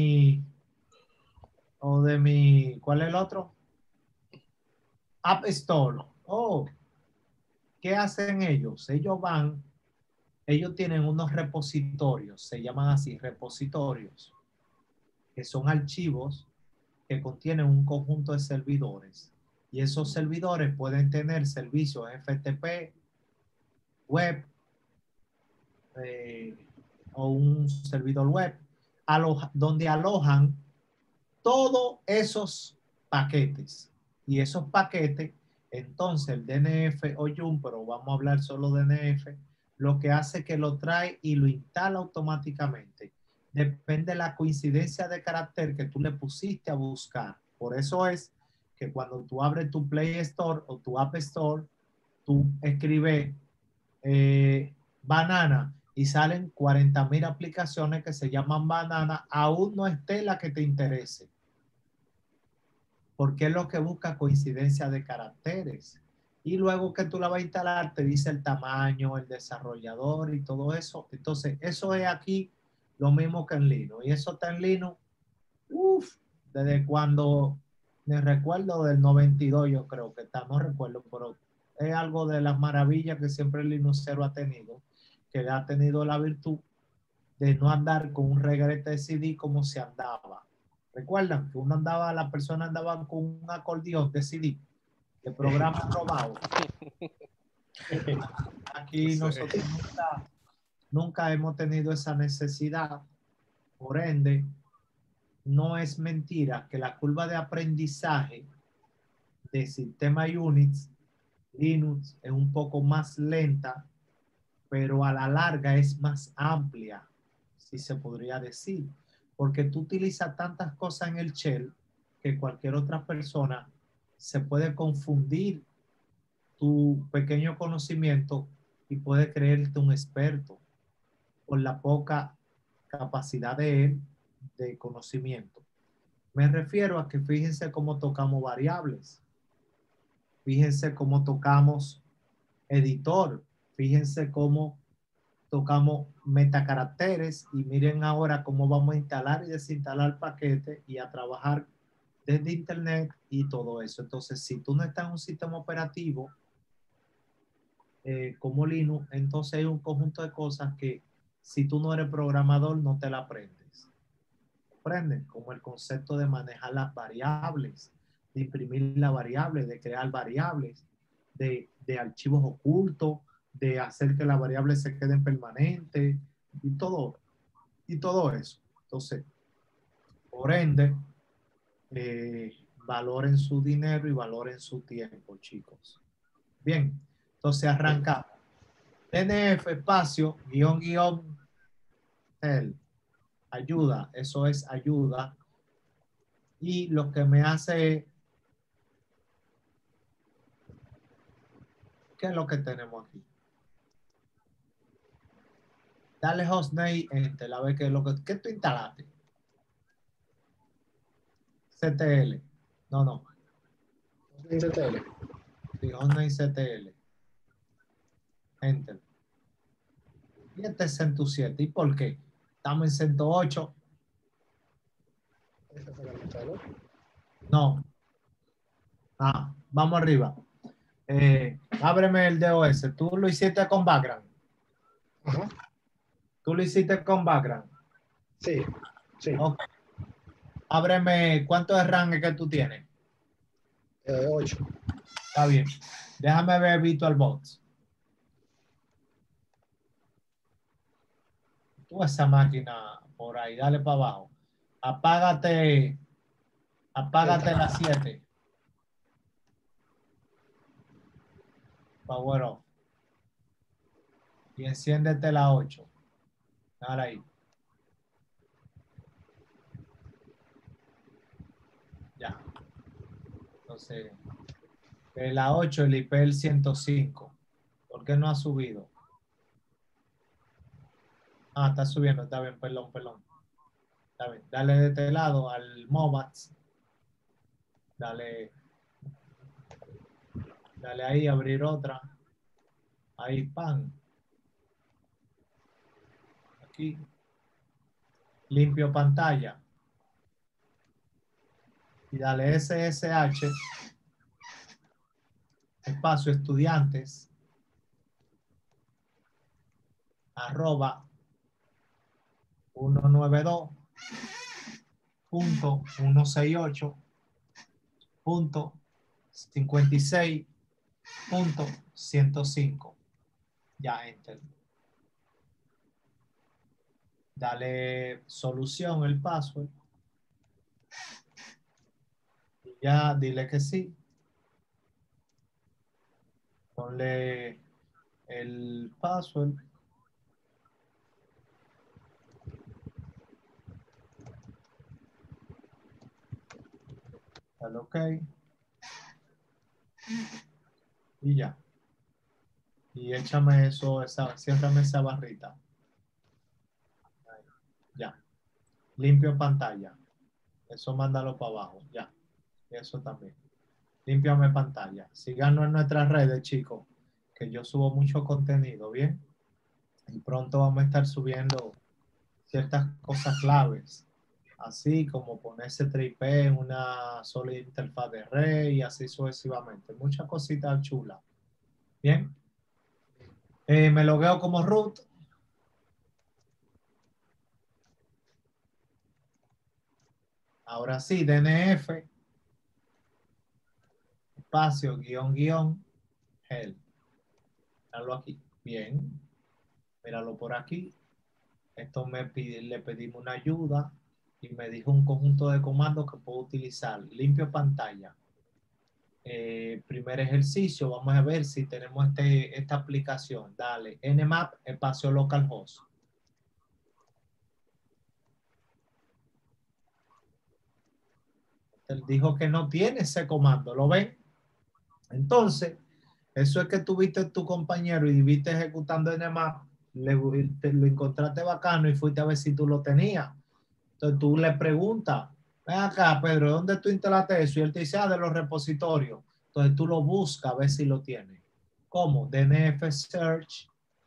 de mi, ¿cuál es el otro? App Store. Oh, ¿qué hacen ellos? Ellos tienen unos repositorios, se llaman así, repositorios, que son archivos que contienen un conjunto de servidores. Y esos servidores pueden tener servicios FTP, web, eh, o un servidor web, donde alojan todos esos paquetes. Y esos paquetes, entonces el DNF o YUM, pero vamos a hablar solo de DNF, lo que hace es que lo trae y lo instala automáticamente. Depende de la coincidencia de carácter que tú le pusiste a buscar. Por eso es que cuando tú abres tu Play Store o tu App Store, tú escribes banana y salen 40,000 aplicaciones que se llaman banana, aún no esté la que te interese. Porque es lo que busca coincidencia de caracteres. Y luego que tú la vas a instalar, te dice el tamaño, el desarrollador y todo eso. Entonces, eso es aquí lo mismo que en Linux. Y eso está en Linux, desde cuando, me recuerdo del 92, yo creo que está, no recuerdo, pero es algo de las maravillas que siempre el Linuxero ha tenido, que ha tenido la virtud de no andar con un regrete de CD como se andaba. ¿Recuerdan que uno andaba, las personas andaban con un acordeón de CD, de programa robado? Aquí nosotros nunca hemos tenido esa necesidad. Por ende, no es mentira que la curva de aprendizaje de sistema Unix, Linux, es un poco más lenta, pero a la larga es más amplia, si se podría decir, porque tú utilizas tantas cosas en el shell que cualquier otra persona se puede confundir tu pequeño conocimiento y puede creerte un experto por la poca capacidad de él de conocimiento. Me refiero a que fíjense cómo tocamos variables, fíjense cómo tocamos editor, fíjense cómo tocamos metacaracteres y miren ahora cómo vamos a instalar y desinstalar paquetes y a trabajar desde internet y todo eso. Entonces, si tú no estás en un sistema operativo como Linux, entonces hay un conjunto de cosas que si tú no eres programador no te la aprendes. ¿Aprendes? Como el concepto de manejar las variables, de imprimir la variable, de crear variables, de archivos ocultos, de hacer que las variables se queden permanentes y todo eso. Entonces, por ende, valoren su dinero y valoren su tiempo, chicos. Bien, entonces arrancamos. DNF espacio, guión, el ayuda, eso es ayuda. Y lo que me hace, ¿qué es lo que tenemos aquí? Dale hostname, enter, a ver qué es lo que tú instalaste. CTL. No. CTL. Sí, hostname CTL. Enter. Y este es 107. ¿Y por qué? Estamos en 108. Esa fue la mitad, ¿no? No. Vamos arriba. Ábreme el DOS. Tú lo hiciste con background. Ajá. Tú lo hiciste con background. Sí. Ok. Ábreme, ¿cuánto de RAM es que tú tienes? 8. Está bien. Déjame ver VirtualBox. Tú esa máquina por ahí, dale para abajo. Apágate las 7. Power off. Y enciéndete la 8. Dale ahí. Ya. Entonces, de la 8, el IP el 105. ¿Por qué no ha subido? Está subiendo, está bien, perdón. Está bien. Dale de este lado al MOBAX. Dale ahí, abrir otra. Ahí, pan. Aquí. limpio pantalla y dale SSH, espacio estudiantes, arroba 192.168.56.105. Ya, enter. Dale solución el password. Y ya, dile que sí. Ponle el password. Dale OK. Y ya. Y échame eso, ciérrame esa barrita. Ahí. Ya. Limpio pantalla. Eso mándalo para abajo. Ya. Eso también. Límpiame pantalla. Síganos en nuestras redes, chicos, que yo subo mucho contenido, ¿bien? Y pronto vamos a estar subiendo ciertas cosas claves, así como ponerse tripé en una sola interfaz de red y así sucesivamente. Muchas cositas chulas. Bien. Me logueo como root. Ahora sí, DNF, espacio, guión, help. Míralo aquí. Bien. Míralo por aquí. Esto le pedimos una ayuda y me dijo un conjunto de comandos que puedo utilizar. Limpio pantalla. Primer ejercicio, vamos a ver si tenemos esta aplicación. Dale, nmap, espacio localhost. Él dijo que no tiene ese comando, ¿lo ven? Entonces, eso es que tuviste tu compañero y viste ejecutando nmap, lo encontraste bacano y fuiste a ver si tú lo tenías. Entonces tú le preguntas, ven acá, Pedro, ¿dónde tú instalaste eso? Y él te dice, de los repositorios. Entonces tú lo buscas a ver si lo tienes. ¿Cómo? DNF search,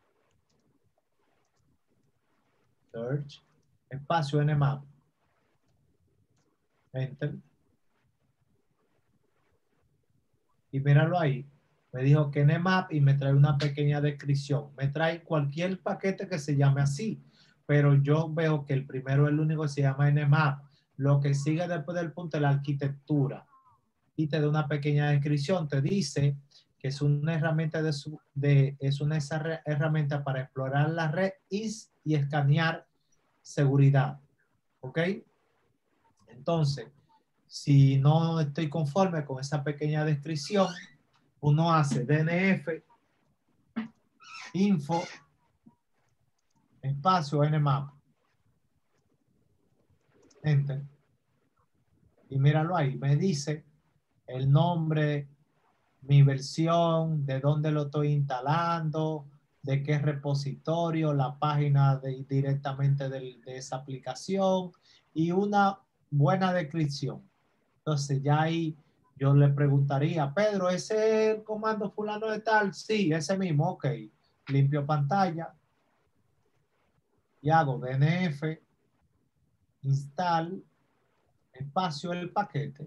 espacio nmap, enter. Y míralo ahí. Me dijo que nmap y me trae una pequeña descripción. Me trae cualquier paquete que se llame así. Pero yo veo que el primero es el único que se llama nmap. Lo que sigue después del punto es la arquitectura. Y te da una pequeña descripción. Te dice que es una herramienta herramienta para explorar la red y escanear seguridad. ¿Ok? Entonces, si no estoy conforme con esa pequeña descripción, uno hace DNF, info, espacio, nmap, enter. Y míralo ahí, me dice el nombre, mi versión, de dónde lo estoy instalando, de qué repositorio, la página directamente de esa aplicación y una buena descripción. Entonces ya ahí yo le preguntaría, Pedro, ¿ese es el comando fulano de tal? Sí, ese mismo, ok. Limpio pantalla y hago DNF, install, espacio el paquete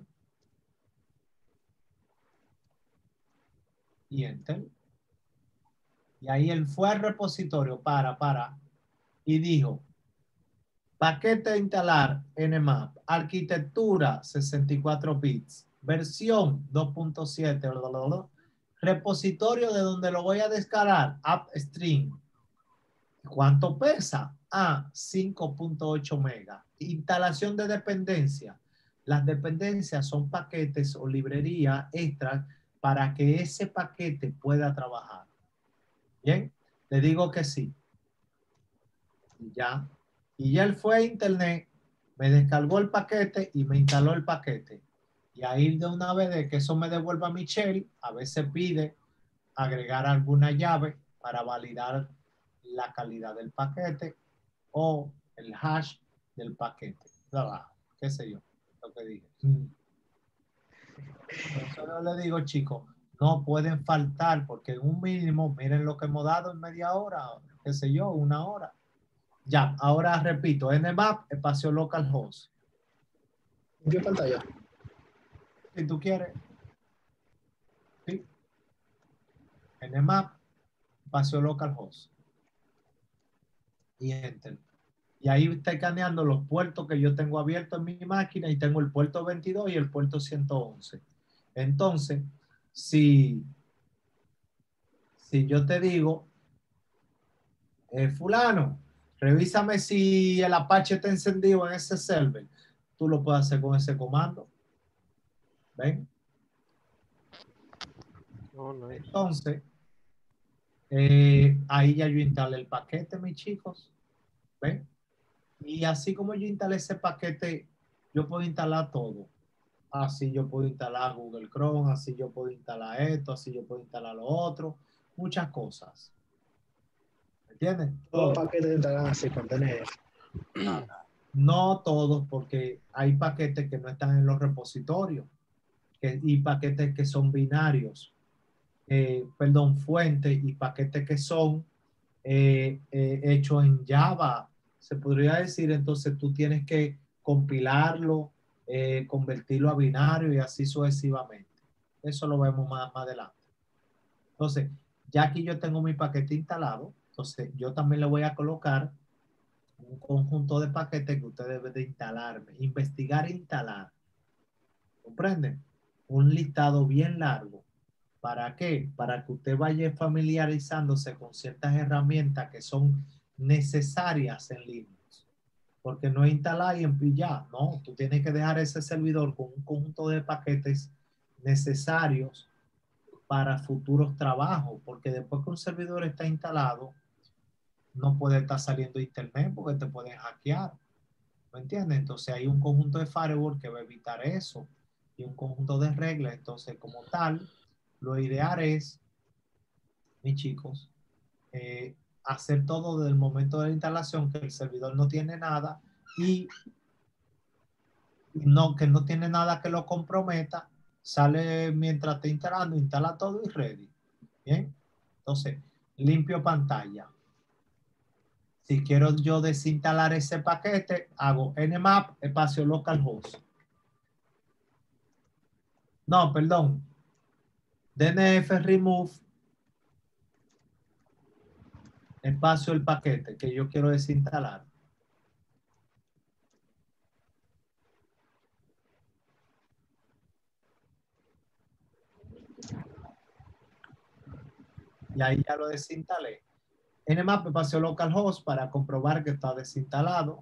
y enter. Y ahí él fue al repositorio y dijo, paquete a instalar nmap, arquitectura 64 bits, versión 2.7, repositorio de donde lo voy a descargar, upstream. ¿Cuánto pesa? 5.8 megas. Instalación de dependencia. Las dependencias son paquetes o librerías extras para que ese paquete pueda trabajar. Bien, le digo que sí. Ya. Y ya él fue a internet, me descargó el paquete y me instaló el paquete. Y ahí de una vez de que eso me devuelva a Michelle, a veces pide agregar alguna llave para validar la calidad del paquete o el hash del paquete. ¿Qué sé yo? Lo que dije. Por eso no le digo, chicos, no pueden faltar porque en un mínimo, miren lo que hemos dado en media hora, qué sé yo, una hora. Ya, ahora repito, nmap, espacio localhost. Limpio pantalla. Si tú quieres, ¿sí? Nmap, espacio localhost. Y enter. Y ahí está escaneando los puertos que yo tengo abiertos en mi máquina y tengo el puerto 22 y el puerto 111. Entonces, si yo te digo, fulano, revísame si el Apache está encendido en ese server, tú lo puedes hacer con ese comando. ¿Ven? Oh, nice. Entonces, ahí ya yo instalé el paquete, mis chicos. ¿Ven? Y así como yo instalé ese paquete, yo puedo instalar todo. Así yo puedo instalar Google Chrome, así yo puedo instalar esto, así yo puedo instalar lo otro, muchas cosas. ¿Me entiendes? Todos los Todo. paquetes entrarán así con DNF. No todos, porque hay paquetes que no están en los repositorios y paquetes que son binarios, perdón, fuentes y paquetes que son hechos en Java. Se podría decir, entonces tú tienes que compilarlo, convertirlo a binario y así sucesivamente. Eso lo vemos más adelante. Entonces, ya aquí yo tengo mi paquete instalado, entonces yo también le voy a colocar un conjunto de paquetes que usted debe de instalarme, investigar e instalar. ¿Comprenden? Un listado bien largo. ¿Para qué? Para que usted vaya familiarizándose con ciertas herramientas que son necesarias en Linux. Porque no instalar y ya, no. Tú tienes que dejar ese servidor con un conjunto de paquetes necesarios para futuros trabajos. Porque después que un servidor está instalado, no puede estar saliendo internet porque te pueden hackear. ¿Me entiendes? Entonces hay un conjunto de firewall que va a evitar eso y un conjunto de reglas. Entonces, como tal, lo ideal es, mis chicos, hacer todo desde el momento de la instalación, que el servidor no tiene nada y que no tiene nada que lo comprometa, sale mientras está instalando, instala todo y ready. Bien, entonces, limpio pantalla. Si quiero yo desinstalar ese paquete, hago nmap, espacio localhost. No, perdón. DNF remove, espacio el paquete que yo quiero desinstalar. Y ahí ya lo desinstalé. Nmap espacio localhost para comprobar que está desinstalado.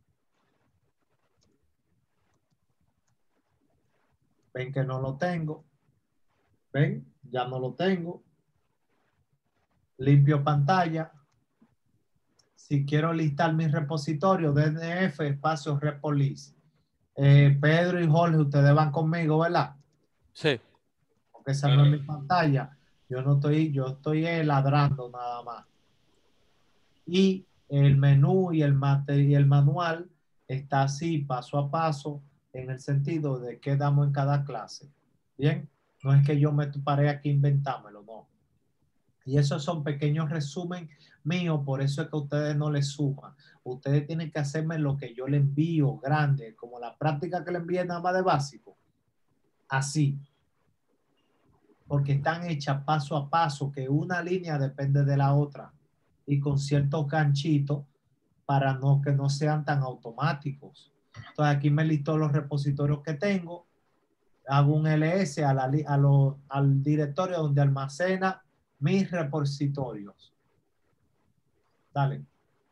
Ven que no lo tengo. Ven, ya no lo tengo. Limpio pantalla. Si quiero listar mis repositorios, DNF espacio repolice. Pedro y Jorge, ustedes van conmigo, ¿verdad? Sí. Porque esa no es mi pantalla. Yo estoy ladrando nada más. Y el menú y y el manual está así, paso a paso, en el sentido de qué damos en cada clase. Bien, no es que yo me paré aquí a inventármelo, no. Y esos son pequeños resumen míos, por eso es que a ustedes no les suman. Ustedes tienen que hacerme lo que yo le envío grande, como la práctica que le envié nada más de básico. Así, porque están hechas paso a paso, que una línea depende de la otra y con ciertos ganchitos para que no sean tan automáticos. Entonces aquí me listo los repositorios que tengo, hago un ls al directorio donde almacena mis repositorios. Dale.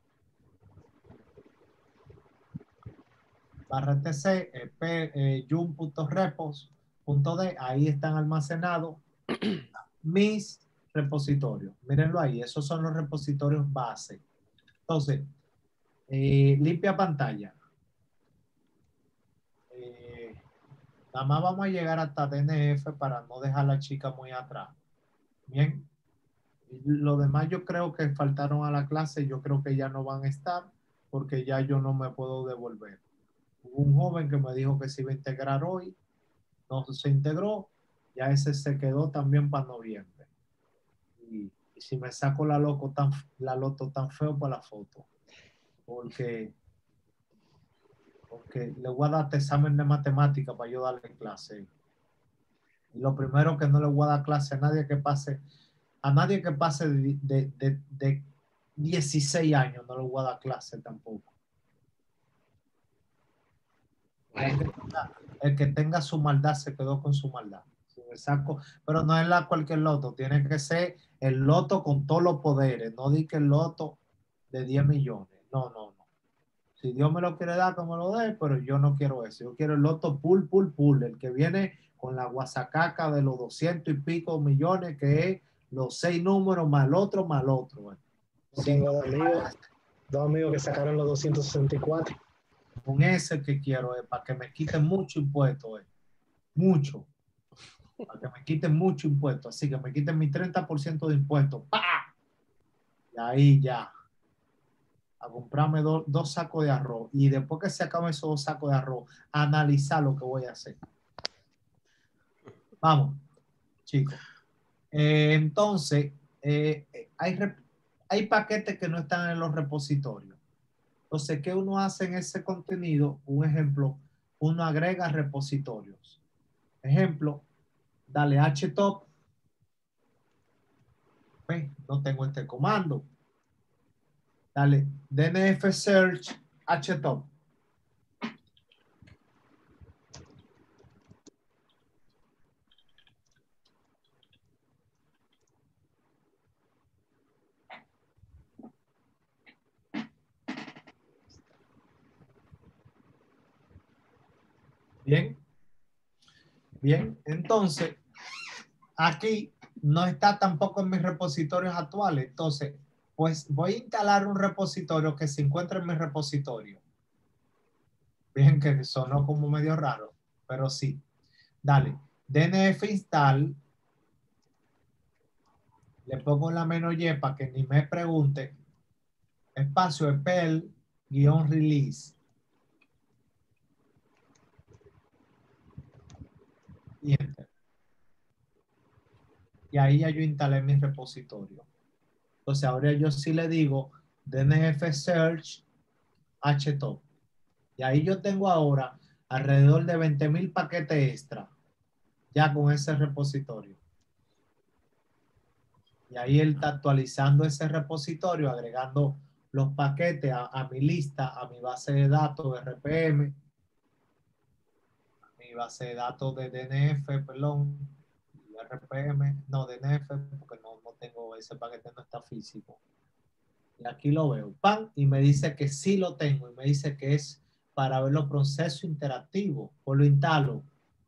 Barra tc, yum.repos.d, ahí están almacenados mis repositorios. Mírenlo ahí, esos son los repositorios base. Entonces, limpia pantalla. Nada más vamos a llegar hasta DNF para no dejar a la chica muy atrás. Bien. Lo demás yo creo que faltaron a la clase, yo creo que ya no van a estar porque ya yo no me puedo devolver. Hubo un joven que me dijo que se iba a integrar hoy, no se integró, ya ese se quedó también para noviembre. Y si me saco la loto tan feo para la foto. porque le voy a dar este examen de matemática para yo darle clase. Y lo primero que no le voy a dar clase a nadie que pase de 16 años, no le voy a dar clase tampoco. Bueno, El que tenga su maldad se quedó con su maldad. Si me saco, pero no es cualquier loto, tiene que ser el loto con todos los poderes, no di que el loto de 10 millones. No, no, no. Si Dios me lo quiere dar, que me lo dé, pero yo no quiero eso. Yo quiero el loto pool, el que viene con la guasacaca de los 200 y pico millones, que es los 6 números más el otro, más el otro. yo Si tengo dos amigos que sacaron los 264. con ese que quiero es para que me quiten mucho impuesto, mucho, para que me quiten mucho impuesto, así que me quiten mi 30% de impuestos, ¡pah! Y ahí ya, a comprarme dos sacos de arroz, y después que se acaben esos 2 sacos de arroz, analizar lo que voy a hacer. Vamos, chicos. Entonces, hay paquetes que no están en los repositorios. Entonces, ¿qué uno hace en ese contenido? Un ejemplo, uno agrega repositorios. Ejemplo, dale htop. No tengo este comando. Dale dnf search htop. Bien. Bien, entonces, aquí no está tampoco en mis repositorios actuales. Entonces, pues voy a instalar un repositorio que se encuentra en mi repositorio. Bien, que sonó como medio raro, pero sí. Dale, dnf install. Le pongo la -y para que ni me pregunte. Espacio epel-release. Y enter. Y ahí ya yo instalé mi repositorio. Entonces ahora yo sí le digo dnf search htop. Y ahí yo tengo ahora alrededor de 20,000 paquetes extra ya con ese repositorio. Y ahí él está actualizando ese repositorio, agregando los paquetes a mi lista, a mi base de datos de RPM, a mi base de datos de DNF, perdón, RPM, no, DNF, porque no tengo ese paquete, no está físico. Y aquí lo veo, ¡pam! Y me dice que sí lo tengo, y me dice que es para ver los procesos interactivos, pues lo instalo.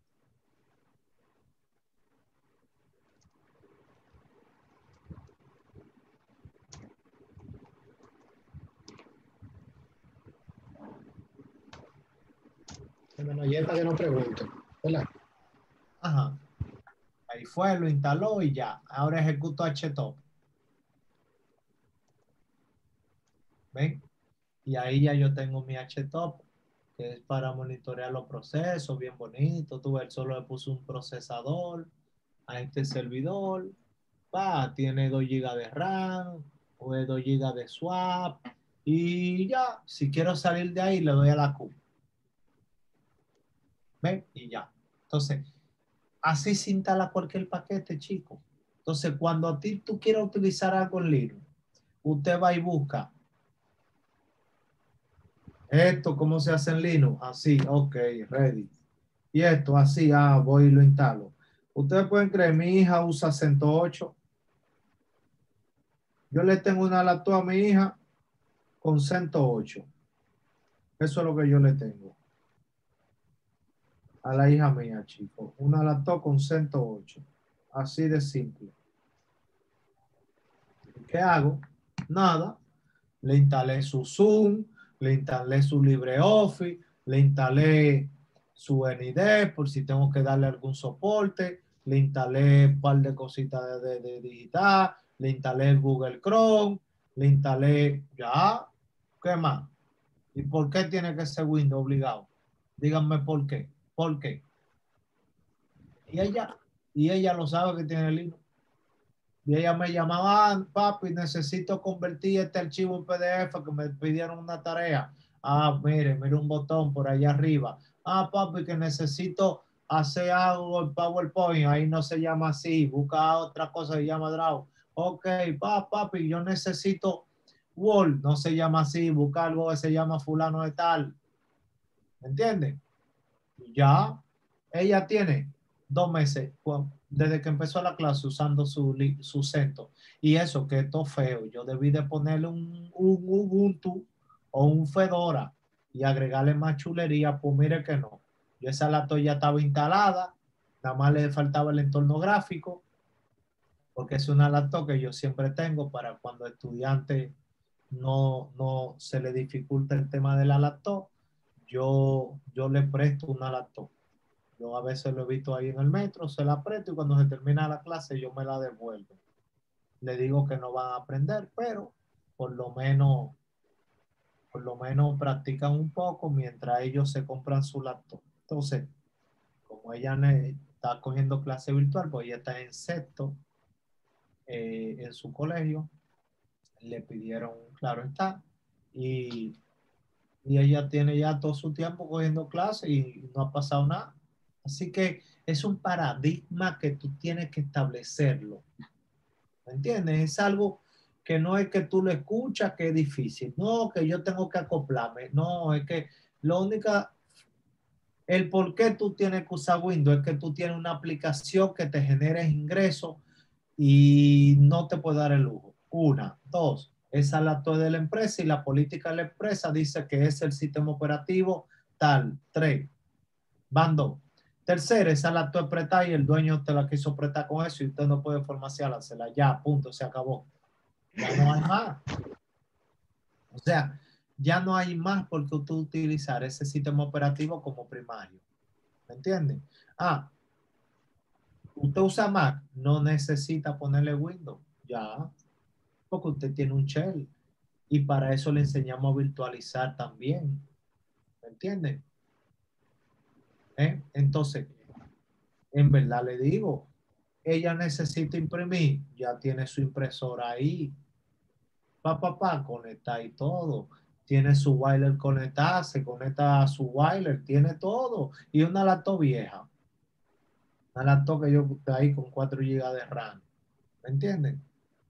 Bueno, y para que no pregunto, ¿verdad? Ajá. Ahí fue, lo instaló y ya. Ahora ejecuto htop. ¿Ven? Y ahí ya yo tengo mi htop, que es para monitorear los procesos, bien bonito. Tú ves, solo le puse un procesador a este servidor. Tiene 2 GB de RAM, o 2 GB de swap. Y ya, si quiero salir de ahí, le doy a la Q. ¿Ven? Y ya. Entonces, así se instala cualquier paquete, chico. Entonces, cuando a ti tú quieras utilizar algo en Linux, usted va y busca esto, ¿cómo se hace en Linux? Así, ok, ready. Y esto, así, voy y lo instalo. Ustedes pueden creer, mi hija usa 108. Yo le tengo una laptop a mi hija con 108. Eso es lo que yo le tengo. A la hija mía, chicos. Una laptop con 108. Así de simple. ¿Qué hago? Nada. Le instalé su Zoom, le instalé su LibreOffice, le instalé su NID por si tengo que darle algún soporte, le instalé un par de cositas de digital, le instalé el Google Chrome, le instalé ya, ¿qué más? ¿Y por qué tiene que ser Windows obligado? Díganme por qué. ¿Por qué? Y ella lo sabe que tiene Linux. Y ella me llamaba, "Ah, papi, necesito convertir este archivo en PDF que me pidieron una tarea. Ah, mire un botón por allá arriba. Ah, papi, que necesito hacer algo en PowerPoint. Ahí no se llama así. Busca otra cosa que se llama Draw. Ok, papi, yo necesito Word. No se llama así. Busca algo que se llama fulano de tal. ¿Me entiendes? Ya, ella tiene 2 meses desde que empezó la clase usando su CentOS. Y eso, que esto feo. Yo debí de ponerle un Ubuntu o un Fedora y agregarle más chulería. Pues mire que no. Yo esa laptop ya estaba instalada. Nada más le faltaba el entorno gráfico, porque es una laptop que yo siempre tengo para cuando estudiante no se le dificulta el tema de la laptop. Yo le presto una laptop. Yo a veces lo he visto ahí en el metro, se la presto y cuando se termina la clase yo me la devuelvo. Le digo que no van a aprender, pero por lo menos, por lo menos practican un poco mientras ellos se compran su laptop. Entonces, como ella está cogiendo clase virtual, pues ella está en sexto en su colegio, le pidieron, claro está, y, y ella tiene ya todo su tiempo cogiendo clase y no ha pasado nada. Así que es un paradigma que tú tienes que establecerlo. ¿Me entiendes? Es algo que no es que tú lo escuchas, que es difícil. No, que yo tengo que acoplarme. No, es que lo única, el por qué tú tienes que usar Windows es que tú tienes una aplicación que te genere ingresos y no te puede dar el lujo. Una, dos, esa es la actual de la empresa y la política de la empresa dice que es el sistema operativo tal. Tres, van dos. Tercera, esa la actual prestada y el dueño te la quiso prestar con eso y usted no puede formateársela. Ya, punto, se acabó. Ya no hay más. O sea, ya no hay más por qué tú utilizar ese sistema operativo como primario. ¿Me entienden? Ah, usted usa Mac, no necesita ponerle Windows. Ya, porque usted tiene un shell. Y para eso le enseñamos a virtualizar también. ¿Me entienden? Entonces, en verdad le digo, ella necesita imprimir, ya tiene su impresora ahí. Conecta y todo. Tiene su wireless conectada, se conecta a su wireless, tiene todo. Y una laptop vieja. Una laptop que yo puse ahí con 4 GB de RAM. ¿Me entienden?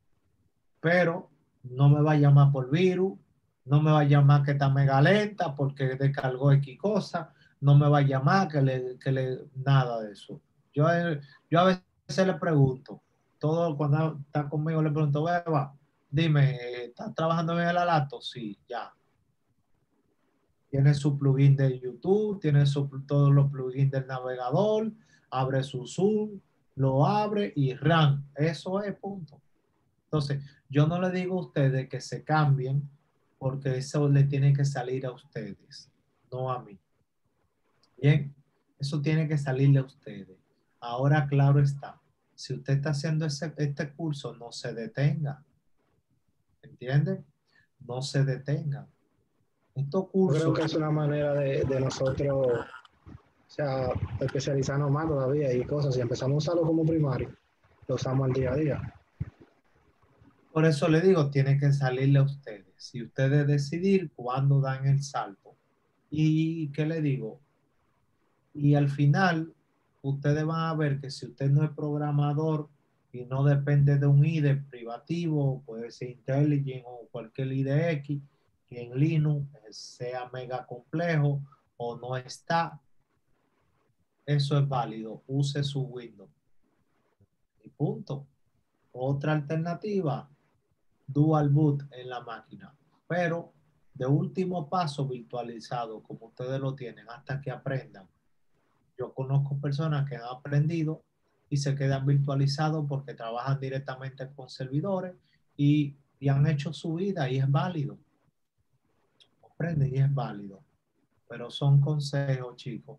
Pero no me va a llamar por virus, no me va a llamar que está mega lenta porque descargó X cosa, no me va a llamar nada de eso. Yo a veces le pregunto, todo cuando está conmigo le pregunto, Beba, dime, ¿estás trabajando bien en la laptop? Sí, ya. Tiene su plugin de YouTube, tiene todos los plugins del navegador, abre su Zoom, lo abre y RAM. Eso es, punto. Entonces, yo no le digo a ustedes que se cambien porque eso le tiene que salir a ustedes, no a mí. Bien, eso tiene que salirle a ustedes. Ahora, claro está, si usted está haciendo este curso, no se detenga. ¿Entiende? No se detenga. Estos Yo creo cursos, que es una manera de nosotros, o sea, especializarnos más todavía y cosas. Si empezamos a usarlo como primario, lo usamos al día a día. por eso le digo, tiene que salirle a ustedes. Si ustedes decidir cuándo dan el salto. ¿Y qué le digo? Y al final, ustedes van a ver que si usted no es programador y no depende de un IDE privativo, puede ser Intelligent o cualquier IDE X, que en Linux sea mega complejo o no está, eso es válido. Use su Windows. Y punto. Otra alternativa, Dual Boot en la máquina. Pero de último paso virtualizado, como ustedes lo tienen, hasta que aprendan. Yo conozco personas que han aprendido y se quedan virtualizados porque trabajan directamente con servidores y han hecho su vida y es válido. Comprenden y es válido. Pero son consejos, chicos.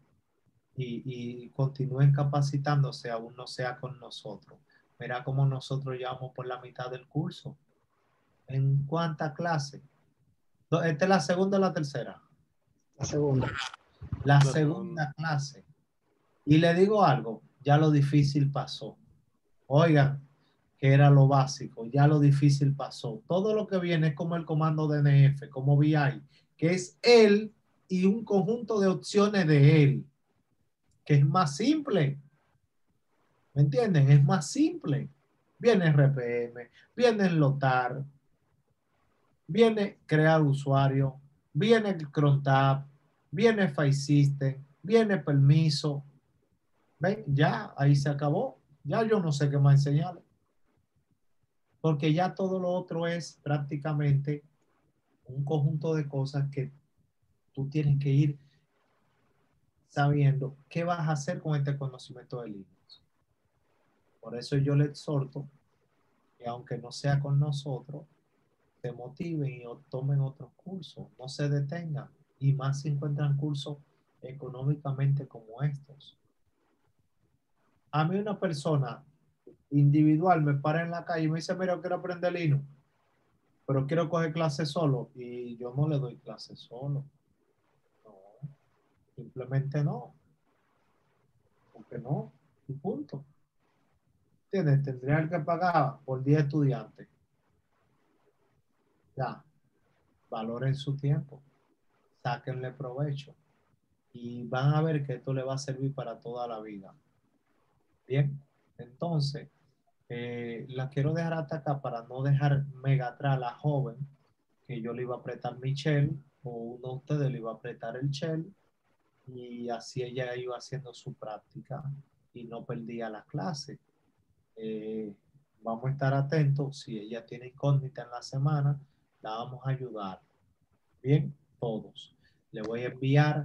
Y continúen capacitándose, aún no sea con nosotros. Mira cómo nosotros llevamos por la mitad del curso. ¿En cuántas clases? ¿Esta es la segunda o la tercera? La segunda. La La segunda. segunda clase. Y le digo algo, ya lo difícil pasó. Oigan, que era lo básico, ya lo difícil pasó. Todo lo que viene es como el comando DNF, como VI, que es él y un conjunto de opciones de él, que es más simple. ¿Me entienden? Es más simple. Viene RPM, viene Lotar, viene crear usuario, viene el crontab, viene file system, viene permiso. ¿Ven? Ya, ahí se acabó. Ya yo no sé qué más enseñarle. Porque ya todo lo otro es prácticamente un conjunto de cosas que tú tienes que ir sabiendo qué vas a hacer con este conocimiento de Linux. Por eso yo le exhorto que aunque no sea con nosotros, se motiven y tomen otros cursos, no se detengan, y más si encuentran cursos económicamente como estos. A mí una persona individual me para en la calle y me dice, mira, quiero aprender Linux, pero quiero coger clases solo, y yo no le doy clases solo. No, simplemente no, porque no, y punto. ¿Entiendes? Tendrían que pagar por 10 estudiantes. Ya, valoren su tiempo, sáquenle provecho y van a ver que esto le va a servir para toda la vida. Bien, entonces, la quiero dejar hasta acá para no dejar mega atrás a la joven, que yo le iba a apretar mi shell, o uno de ustedes le iba a apretar el shell, y así ella iba haciendo su práctica y no perdía la clase. Eh, Vamos a estar atentos, si ella tiene incógnita en la semana, la vamos a ayudar. Bien, todos. Le voy a enviar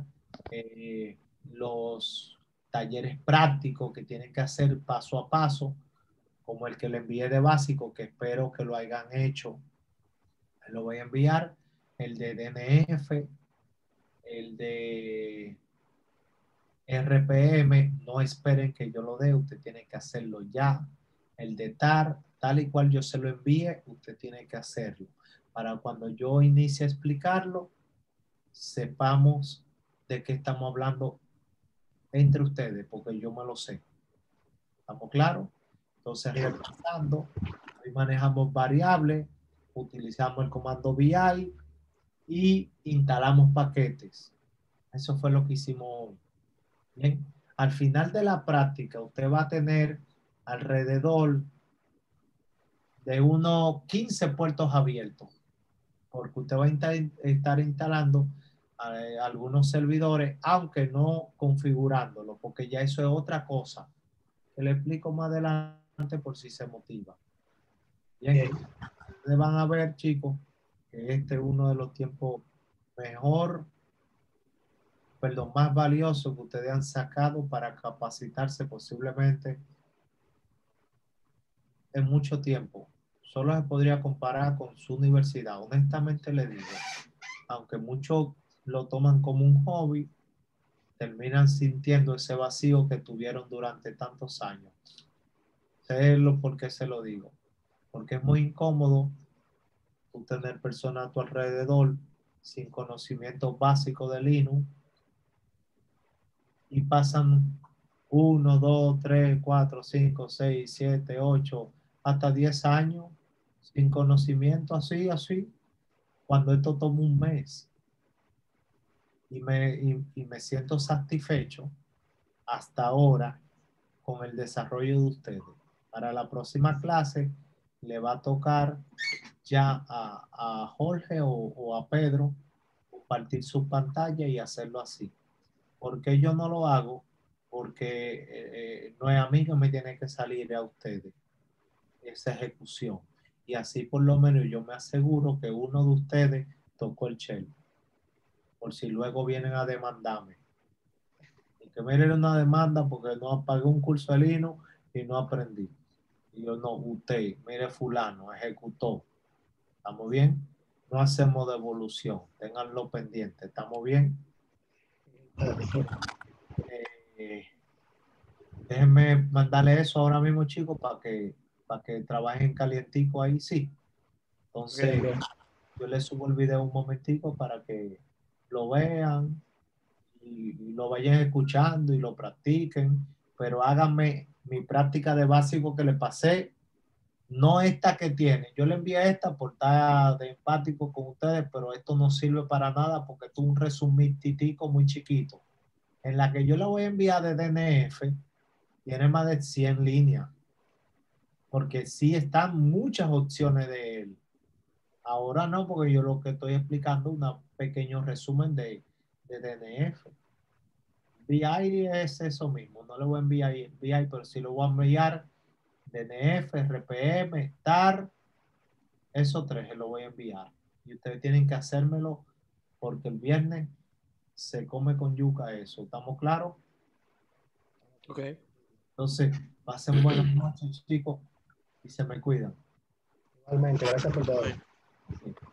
los talleres prácticos que tienen que hacer paso a paso, como el que le envié de básico, que espero que lo hayan hecho. Lo voy a enviar, el de DNF, el de RPM, no esperen que yo lo dé, usted tiene que hacerlo ya. El de TAR, tal y cual yo se lo envíe, usted tiene que hacerlo. Para cuando yo inicie a explicarlo, sepamos de qué estamos hablando entre ustedes, porque yo me lo sé. ¿Estamos claros? Entonces, repasando, hoy manejamos variables, utilizamos el comando VI y instalamos paquetes. Eso fue lo que hicimos hoy. Bien, al final de la práctica, usted va a tener alrededor de unos 15 puertos abiertos, porque usted va a estar instalando algunos servidores, aunque no configurándolo, porque ya eso es otra cosa, que le explico más adelante por si se motiva. Bien, ustedes van a ver, chicos, que este es uno de los tiempos mejor, perdón, más valioso que ustedes han sacado para capacitarse posiblemente en mucho tiempo. Solo se podría comparar con su universidad. Honestamente le digo, aunque muchos lo toman como un hobby, terminan sintiendo ese vacío que tuvieron durante tantos años. Sé por qué se lo digo. Porque es muy incómodo tú tener personas a tu alrededor sin conocimiento básico de Linux y pasan 1, 2, 3, 4, 5, 6, 7, 8, hasta 10 años sin conocimiento así, cuando esto toma un mes. Y me siento satisfecho hasta ahora con el desarrollo de ustedes. Para la próxima clase le va a tocar ya a Jorge o a Pedro compartir su pantalla y hacerlo así. ¿Por qué yo no lo hago? Porque no es a mí que me tiene que salir a ustedes esa ejecución. Y así por lo menos yo me aseguro que uno de ustedes tocó el shell, por si luego vienen a demandarme. Y que miren una demanda porque no pagué un curso de Linux y no aprendí. Y yo no, usted, mire fulano, ejecutó. ¿Estamos bien? No hacemos devolución, ténganlo pendiente. ¿Estamos bien? Eh, Déjenme mandarle eso ahora mismo, chicos, para que trabajen calientico ahí, sí. Entonces, Bien. yo les subo el video un momentico para que lo vean y lo vayan escuchando y lo practiquen, pero háganme mi práctica de básico que le pasé, No esta que tiene. Yo le envié esta por estar de empático con ustedes, pero esto no sirve para nada porque esto es un resumitico muy chiquito. En la que yo le voy a enviar de DNF, tiene más de 100 líneas. Porque sí están muchas opciones de él. Ahora no, porque yo lo que estoy explicando es un pequeño resumen de DNF. BI es eso mismo. No le voy a enviar BI, pero sí lo voy a enviar DNF, RPM, STAR. Esos tres se lo voy a enviar. Y ustedes tienen que hacérmelo porque el viernes se come con yuca eso. ¿Estamos claros? Ok. Entonces, pasen buenas noches, chicos, y se me cuidan. Igualmente, gracias por todo. Bueno. Sí.